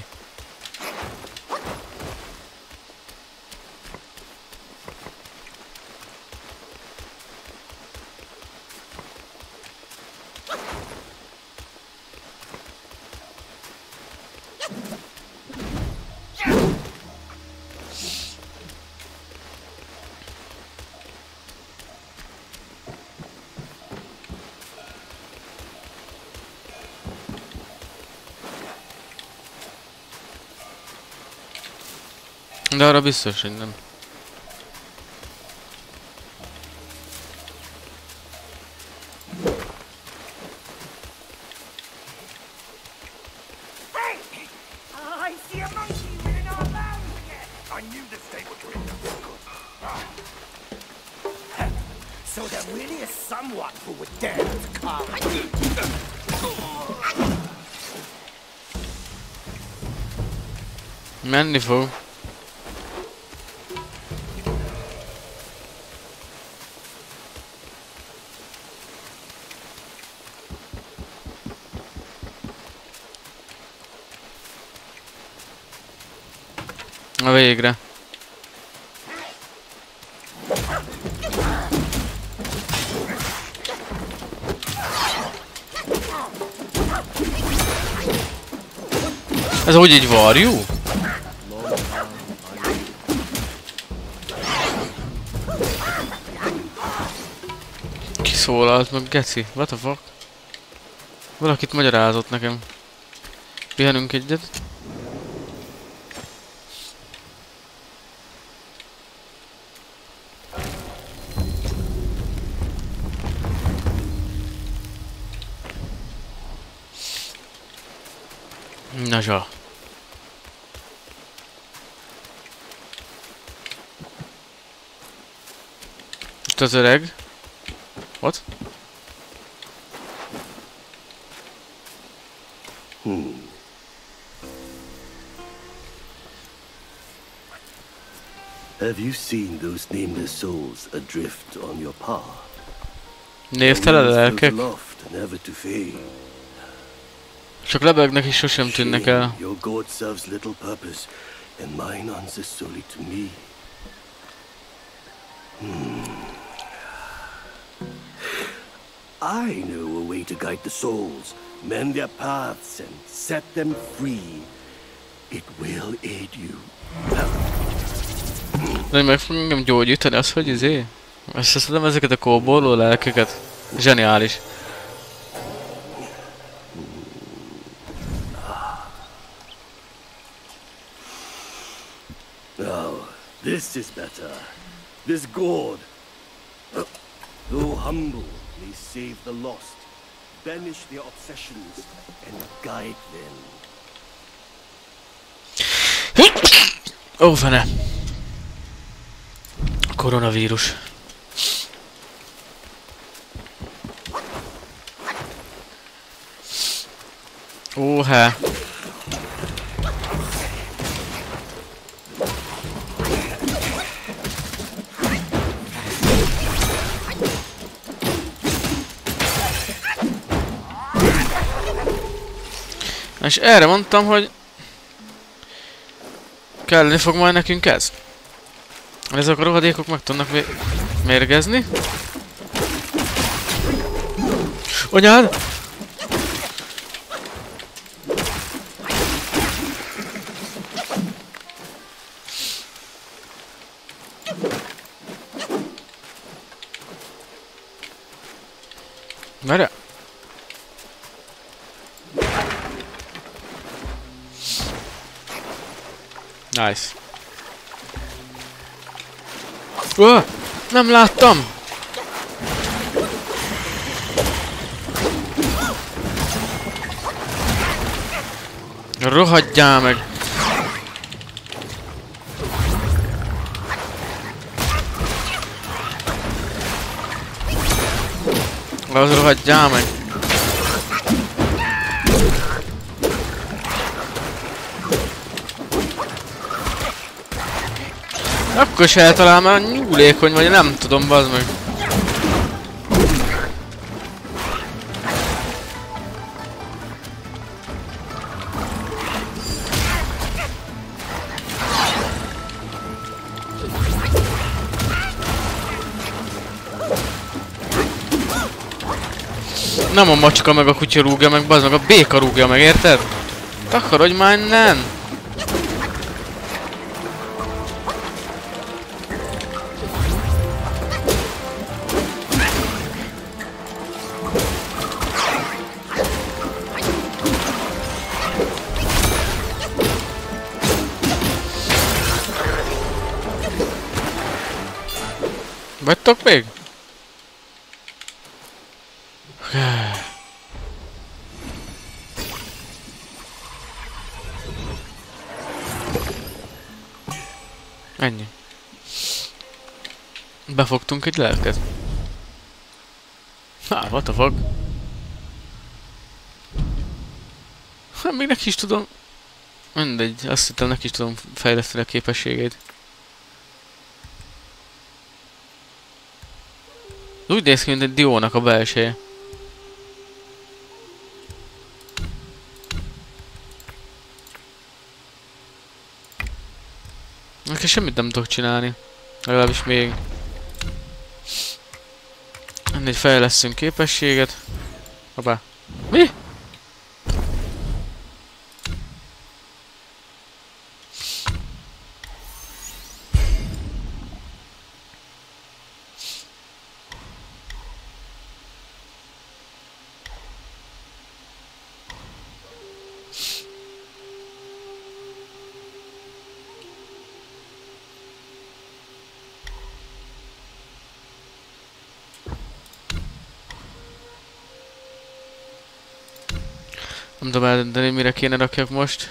De arra biztos, hogy nem. Menni fog. A végre. Ez úgy egy varjú? Kiszólalt meg, geci. What the fuck? Valakit magyarázott nekem. Pihenünk egyet. Nazsa. Itt az öreg. What? Hmm. Have you seen those nameless souls adrift on your path? Névtelen lelkek. Never to fade. Csak lebegnek és sosem tűnnek el. Your god serves little purpose, and mine answers solely to me. Hmm. I know a way to guide the souls, mend their paths, and set them free. It will aid you. De meg fog engem gyógyítani az, hogy izé? Összeszedem ezeket a kóborló lelkeket. Zseniális. Now, this is better. This gourd, though humble, may save the lost, banish their obsessions, and guide them. Ó, fene! Koronavírus. Ó, hát. És erre mondtam, hogy kelleni fog majd nekünk ez. Ezek a rohadékok meg tudnak mérgezni. Anyád! Merre? Nice. Oh, nem láttam! Rohadjál meg! Az rohadjál meg! Akkor se eltalál, mert nyúlékony vagy, nem tudom, bazd meg. Nem a macska meg a kutya rúgja meg, bazd meg, a béka rúgja meg, érted? Takarodj már innen! Vagytok még? Ennyi. Befogtunk egy lelket. Há, what the fuck? Hát még neki is tudom... Mindegy, azt hittem neki is tudom fejleszteni a képességét. Úgy néz ki, mint egy diónak a belseje. Nekem semmit nem tudok csinálni. Legalábbis még. Mindegy, fejlesztünk képességet. Hoppá. Mi? Nem tudom eldönteni, mire kéne rakjak most.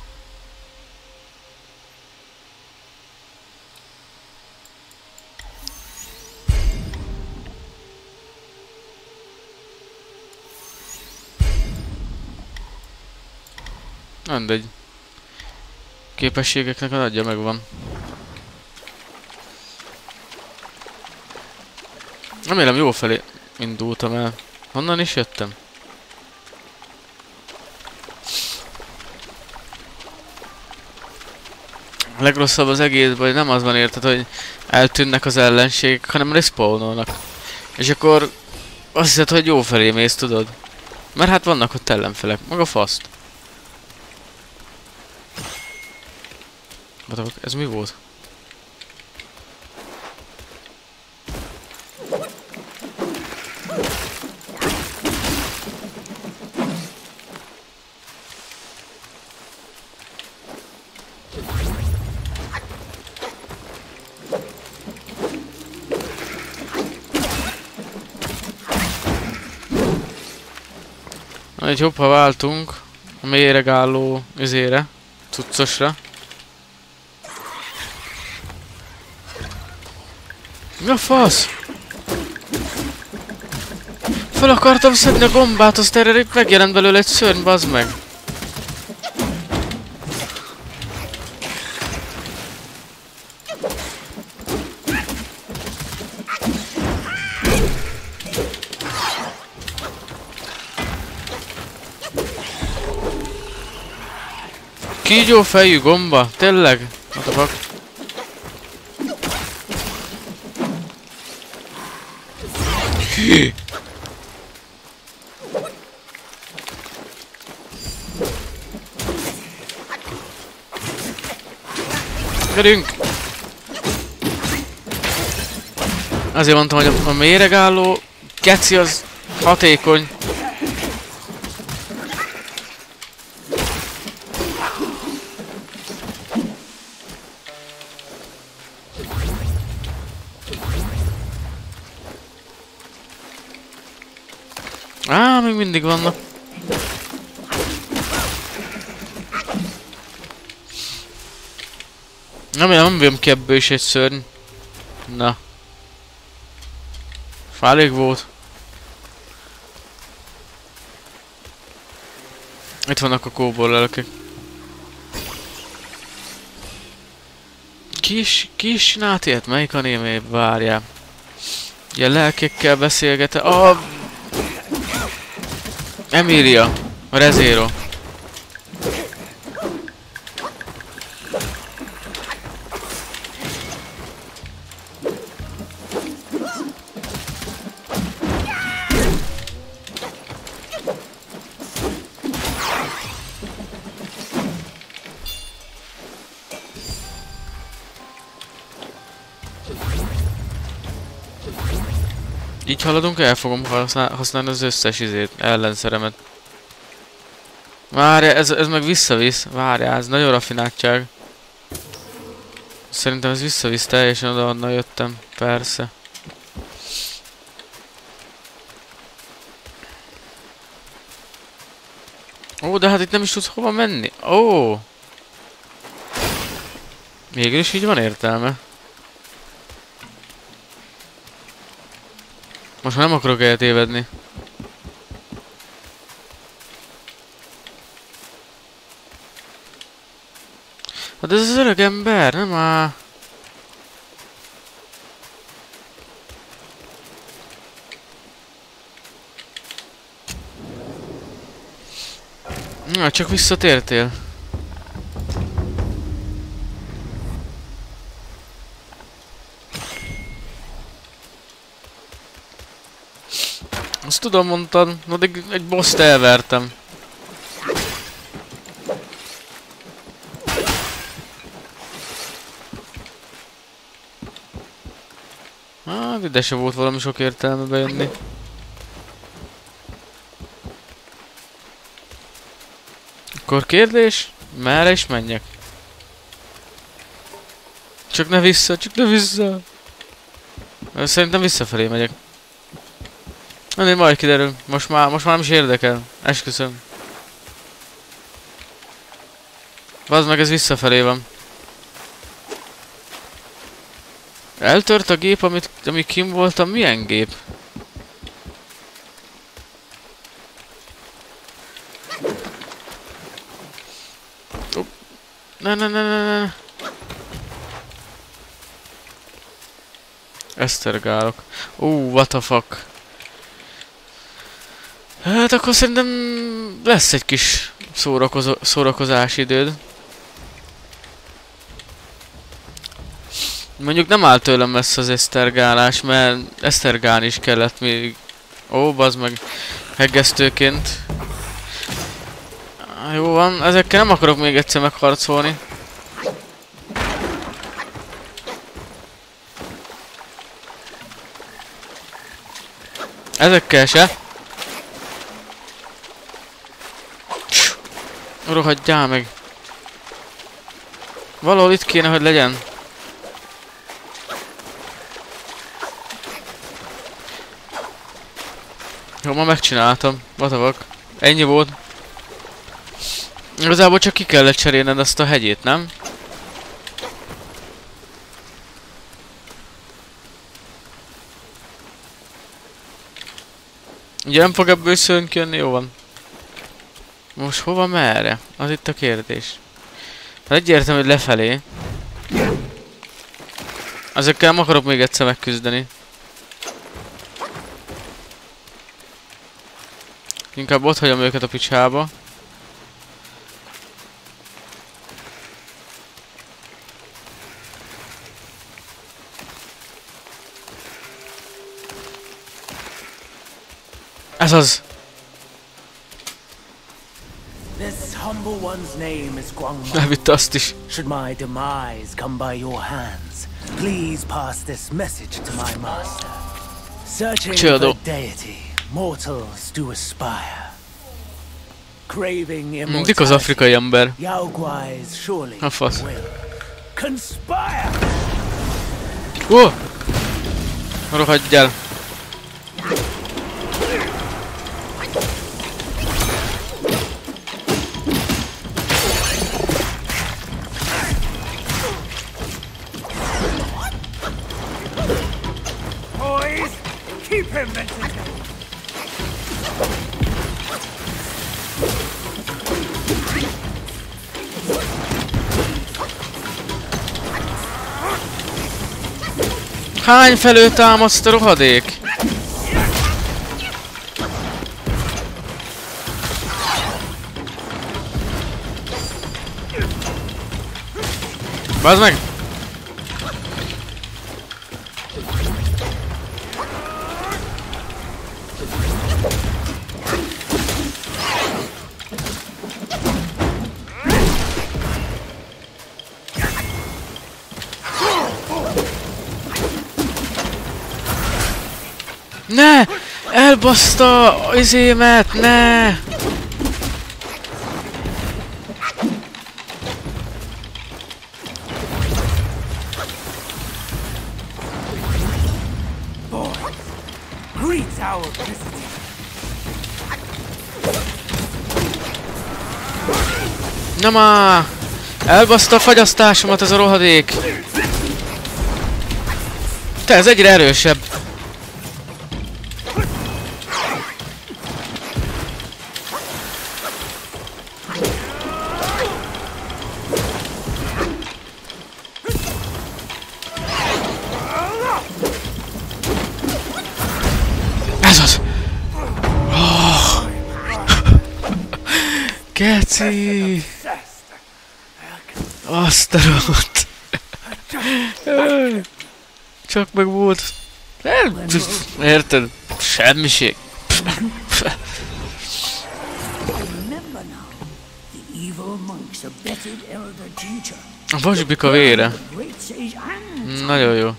Mindegy. Képességeknek a nagyja megvan. Remélem jó felé indultam el. Honnan is jöttem? A legrosszabb az egészben, hogy nem az van, érted, hogy eltűnnek az ellenségek, hanem respawnolnak. És akkor azt hiszed, hogy jó felé mész, tudod? Mert hát vannak ott ellenfelek, maga faszt. Ez mi volt? Egy jobb, ha váltunk a méregálló üzére, cuccosra. Mi a fasz? Fel akartam szedni a gombát, azt erre itt megjelent belőle egy szörny, bazd meg. Kígyó fejű gomba, tényleg? What the fuck? Hí! Gyerünk! Azért mondtam, hogy a méregálló keci az hatékony. Á, még mindig vannak. Nem, nem vém ki ebből is egy szörny. Na. Elég volt. Itt vannak a kóbor lelkek. Ki is, ki is csinált ilyet? Melyik animé? Várjál. Ilyen lelkekkel beszélget. A Emilia. A Rezero. Így haladunk, el fogom használ, használni az összes izét, ellenszeremet. Várjál, ez, ez meg visszavisz. Várjál, ez nagyon raffináltság. Szerintem ez visszavisz, teljesen oda, onnan jöttem. Persze. Ó, de hát itt nem is tudsz hova menni. Ó! Mégis így van értelme. Most már nem akarok eltévedni. Hát ez az öreg ember, nem á... Na, csak visszatértél. Azt tudom, mondtad, addig egy boss-t elvertem. Hát ide se volt valami sok értelme bejönni. Akkor kérdés, merre is menjek? Csak ne vissza, csak ne vissza! Szerintem visszafelé megyek. Nem, majd kiderül. Most már, most már nem is érdekel. Esküszöm. Bazd meg, ez visszafelé van. Eltört a gép, amit, ami kim voltam. Milyen gép? Oh. Ne, ne, ne, ne, ne. Esztergálok. Ó, uh, what the fuck. Hát akkor szerintem lesz egy kis szórakozó, szórakozási időd. Mondjuk nem áll tőlem messze az esztergálás, mert esztergálni is kellett még. Ó, bazd meg, heggesztőként. Jó van, ezekkel nem akarok még egyszer megharcolni. Ezekkel se. Rohadjál meg. Valahol itt kéne, hogy legyen. Jó, ma megcsináltam. What the fuck? Ennyi volt. Igazából csak ki kellett cserélned azt a hegyét, nem? Ugye nem fog ebből szőnk jönni, jó van. Most hova, merre? Az itt a kérdés. Hát egyértelmű, hogy lefelé. Ezekkel nem akarok még egyszer megküzdeni. Inkább ott hagyom őket a picsába. Ez az! This humble one's name is Guangmong. Elvitte azt is. Should my demise come by your hands, please pass this message to my master. Searching for deity, mortals do aspire. Craving Mindig az afrikai ember. Yao Guai's surely A fasz. will conspire. Ó! Rohadj el! Keep him mental. Hány felől támaszt a rohadék? Bazd meg! Ne! Elbaszta izémet! Ne! Na már! Elbaszta a fagyasztásomat ez a rohadék! Te, ez egyre erősebb! Ez az! Oh. Geci! Azt a rohadt! Csak meg volt... Érted? Semmiség! A vasbika vére. Nagyon jó.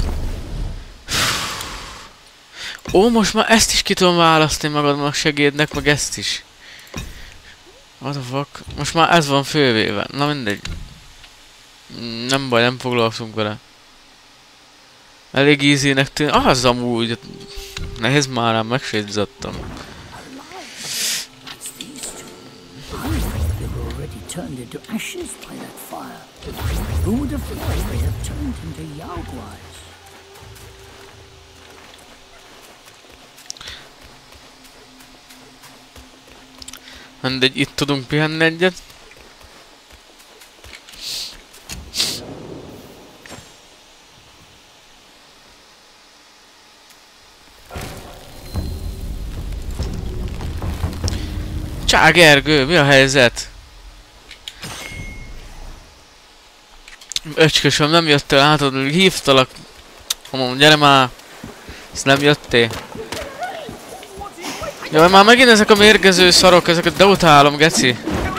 Ó, most már ezt is ki tudom választani magadnak segédnek, meg ezt is. What the fuck? Most már ez van fővéve. Na mindegy. Nem baj, nem foglalkozunk vele. Elég easy-nek tűnik. Ah, az amúgy. Nehéz már rám, megsétzattam. Mindegy, itt tudunk pihenni egyet. Csá, Gergő, mi a helyzet? Öcskösöm, nem jöttél, látod, hívtalak. Mondom, gyere már. Ezt nem jöttél. Jaj, már megint ezek a mérgező szarok, ezeket de utálom, geci.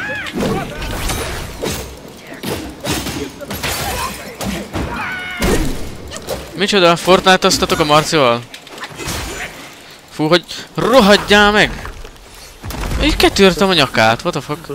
Micsoda, Fortnite-oztatok a Marcival? Fú, hogy rohadjál meg! Így ketűrtem a nyakát, what the fuck?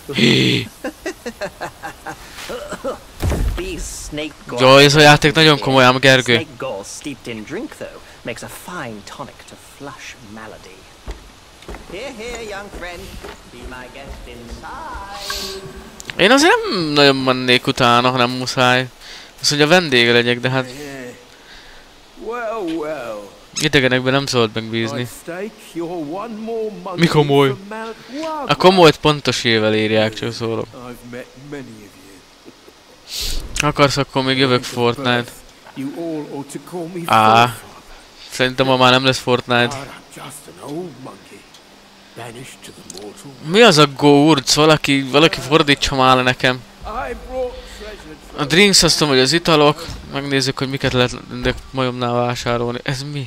Jaj, ez a játék nagyon komoly ám, Gergő. Here, here, young friend. Be my guest inside. Én azért nem nagyon mennék utána, ha nem muszáj. Azt mondja, vendége legyek, de hát... Well, well. Idegenekben nem szabad megbízni. I'd stake you're one more monkey Mi komoly? from Mount Wagwa. A komolyt pontos ével írják, csak szólok. I've met many of you. Akarsz, akkor még jövök Fortnite. You all ought to call me Á, Forefather. szerintem ma már nem lesz Fortnite. But I'm just an old monkey, banished to the mortal. Mi az a górc? Valaki, valaki fordítsa már le nekem. I brought treasure. A drinks, azt tudom, hogy az italok. Megnézzük, hogy miket lehet de majomnál vásárolni. Ez mi?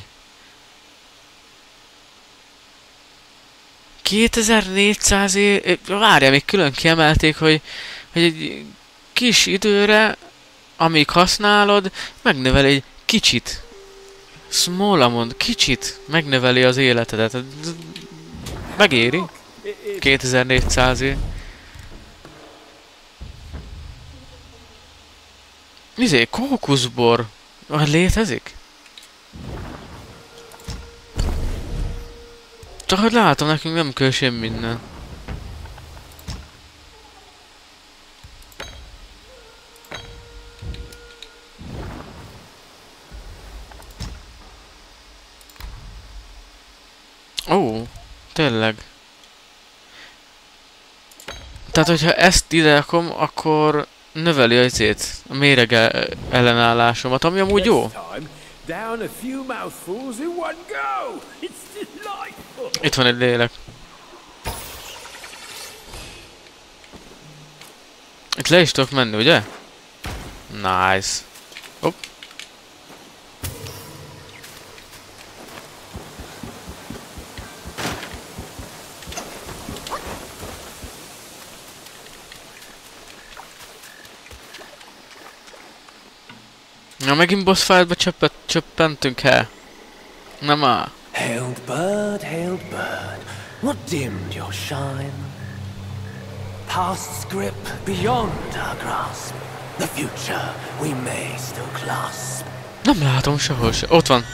kétezer-négyszáz év... Várjál, még külön kiemelték, hogy, hogy egy kis időre, amíg használod, megnövel egy kicsit. Small amount, kicsit megnöveli az életedet. Megéri. kétezer-négyszáz év. Mizé, kókuszbor? Vagy létezik? Csak hogy látom, nekünk nem kell semmi minden. Ó, tényleg. Tehát, hogyha ezt ide rakom, akkor növeli azért a méreg ellenállásomat, ami amúgy jó. Down a few mouthfuls in one go. It's delightful. Itt van egy lélek. Itt le is tudok menni, ugye? Nice. Hopp. Na, megint boss fight-ba csöppet, csöppentünk el. Nem áll. Hailed bird, hailed bird, what dimmed your shine? Past's grip beyond our grasp. The future we may still clasp. Nem látom sehol se. Ott van.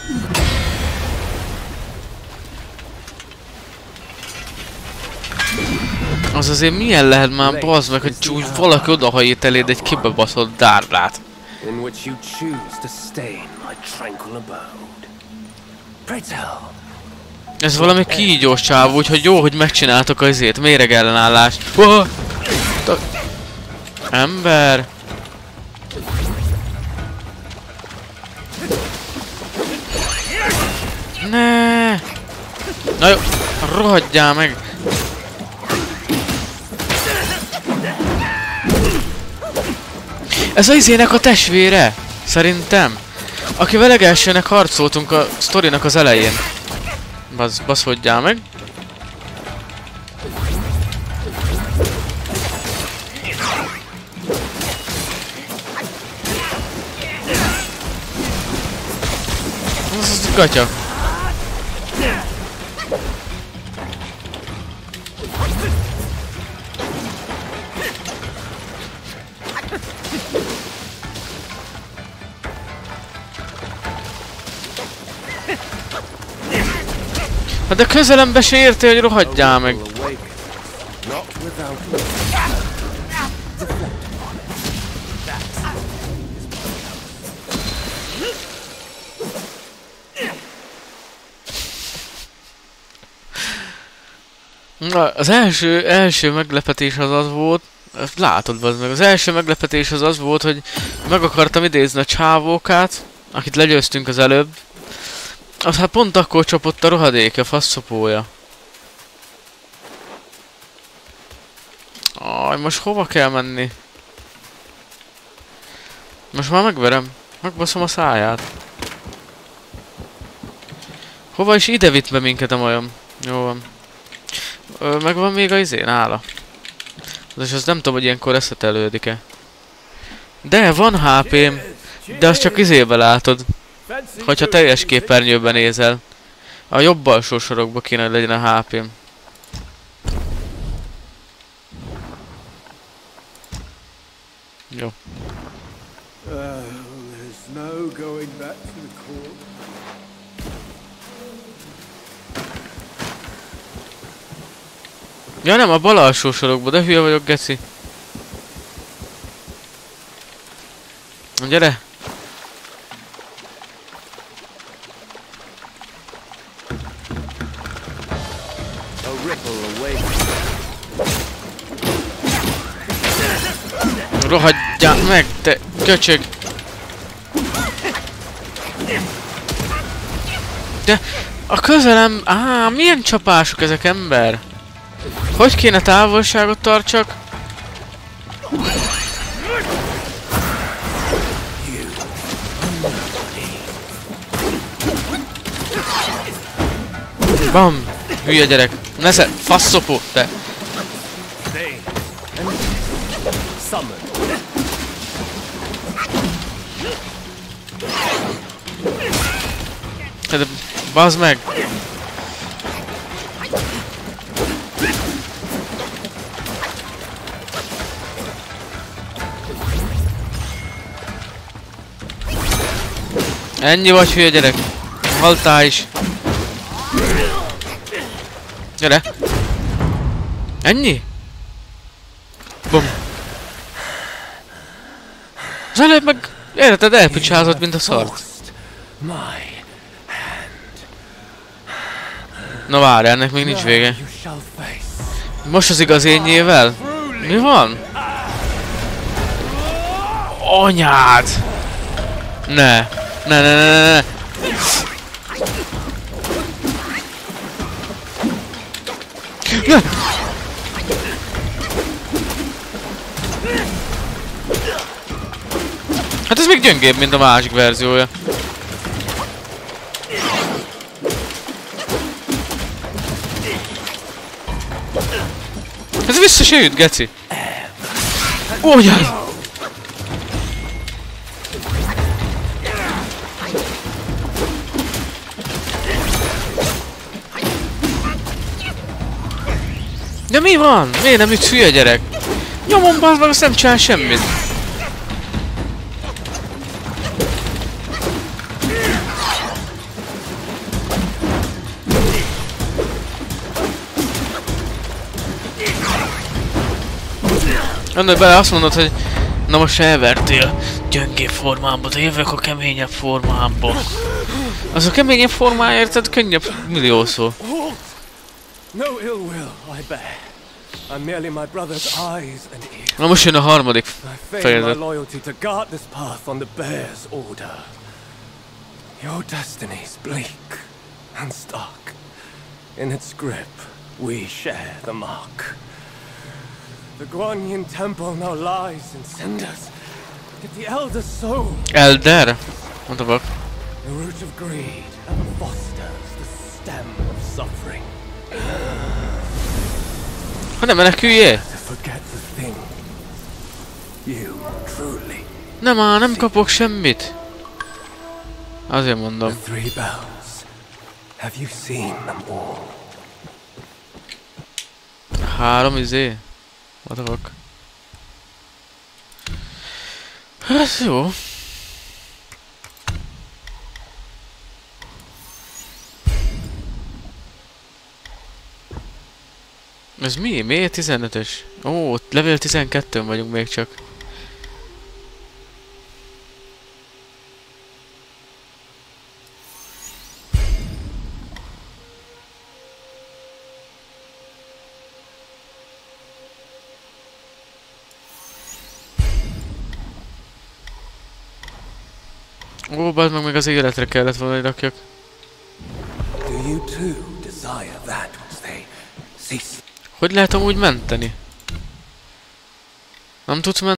Az azért milyen lehet már, bazd meg, hogy úgy valaki odahajít eléd egy kibebaszott dárlát. In which you choose to stain my tranquil abode. Pray tell. Ez valami kígyós csáv, úgyhogy jó, hogy megcsináltok azért, méreg ellenállást. Oh! Ember! Ne! Na jó, rohadjál meg! Ez az izének a testvére, szerintem. Akivel legelsőnek harcoltunk a sztorinak az elején. Basz, baszodjál meg. Ez az gatya. Hát de közelembe se értél, hogy rohadjál meg. Na, az első, első meglepetés az az volt, látod bazd meg, az első meglepetés az az volt, hogy meg akartam idézni a csávókát, akit legyőztünk az előbb. Az hát pont akkor csapott a rohadék, a faszopója. Aj, most hova kell menni? Most már megverem. Megbaszom a száját. Hova is ide vitt be minket a majom? Jó van. Ö, meg van még a izé nála. És azt nem tudom, hogy ilyenkor reszetelődik-e. De van há pém. De azt csak izébe látod. Hogyha teljes képernyőben nézel. A jobb alsó sorokba kéne, hogy legyen a há pém. Jó. Uh, there's no going back to the court. Ja nem, a bal alsó sorokba, de hülye vagyok, geci. Gyere! Rohadjál meg, te köcsög! De a közelem... Á, milyen csapások ezek, ember? Hogy kéne távolságot tartsak? Bam! Hülye gyerek! Nesze! Faszopó! Te! De bazd meg! Ennyi vagy, hülye gyerek! Haltál is! Gyere! Ennyi? Bum! Az előbb meg életed elpicsázott, mint a szart. Na várj, ennek még nincs vége. Most az igaz énnyével? Mi van? Anyád! Ne! Ne, ne, ne, ne, ne! Ne! Hát ez még gyöngébb, mint a másik verziója. Ez vissza se jut, geci! Ójjaj! De mi van? Miért nem ütsz, hülye gyerek? Nyomom, bazd meg, azt nem csinál semmit. Gondolj bele, azt mondod, hogy na most elvertél gyöngébb formámba, de jövök a keményebb formámba. Az a keményebb formája, érted, könnyebb milliószor. No ill will, I bear. I'm merely my brother's eyes and ears. Na most jön a harmadik I fail my fejezet. loyalty to guard this path on the bear's order. Your destiny's bleak and stark. In its grip, we share the mark. The Guanyin temple now lies in cinders. Yet the elder soul, Elder? Mondta bak. the root of greed, ever fosters the stem of suffering. Ha nem meneküljél? To forget the thing you truly. Nem áll, nem kapok semmit. Azért The mondom. three bells. Have you seen them all? Három izé? What the fuck? Hát jó. Ez mi? Miért tizenötös? Ó, level tizenkettőn vagyunk még csak. Ó, bazd meg, meg az életre kellett volna, hogy rakjak. Do you too desire that which they cease? Hogy lehet amúgy menteni? Nem tudsz menteni?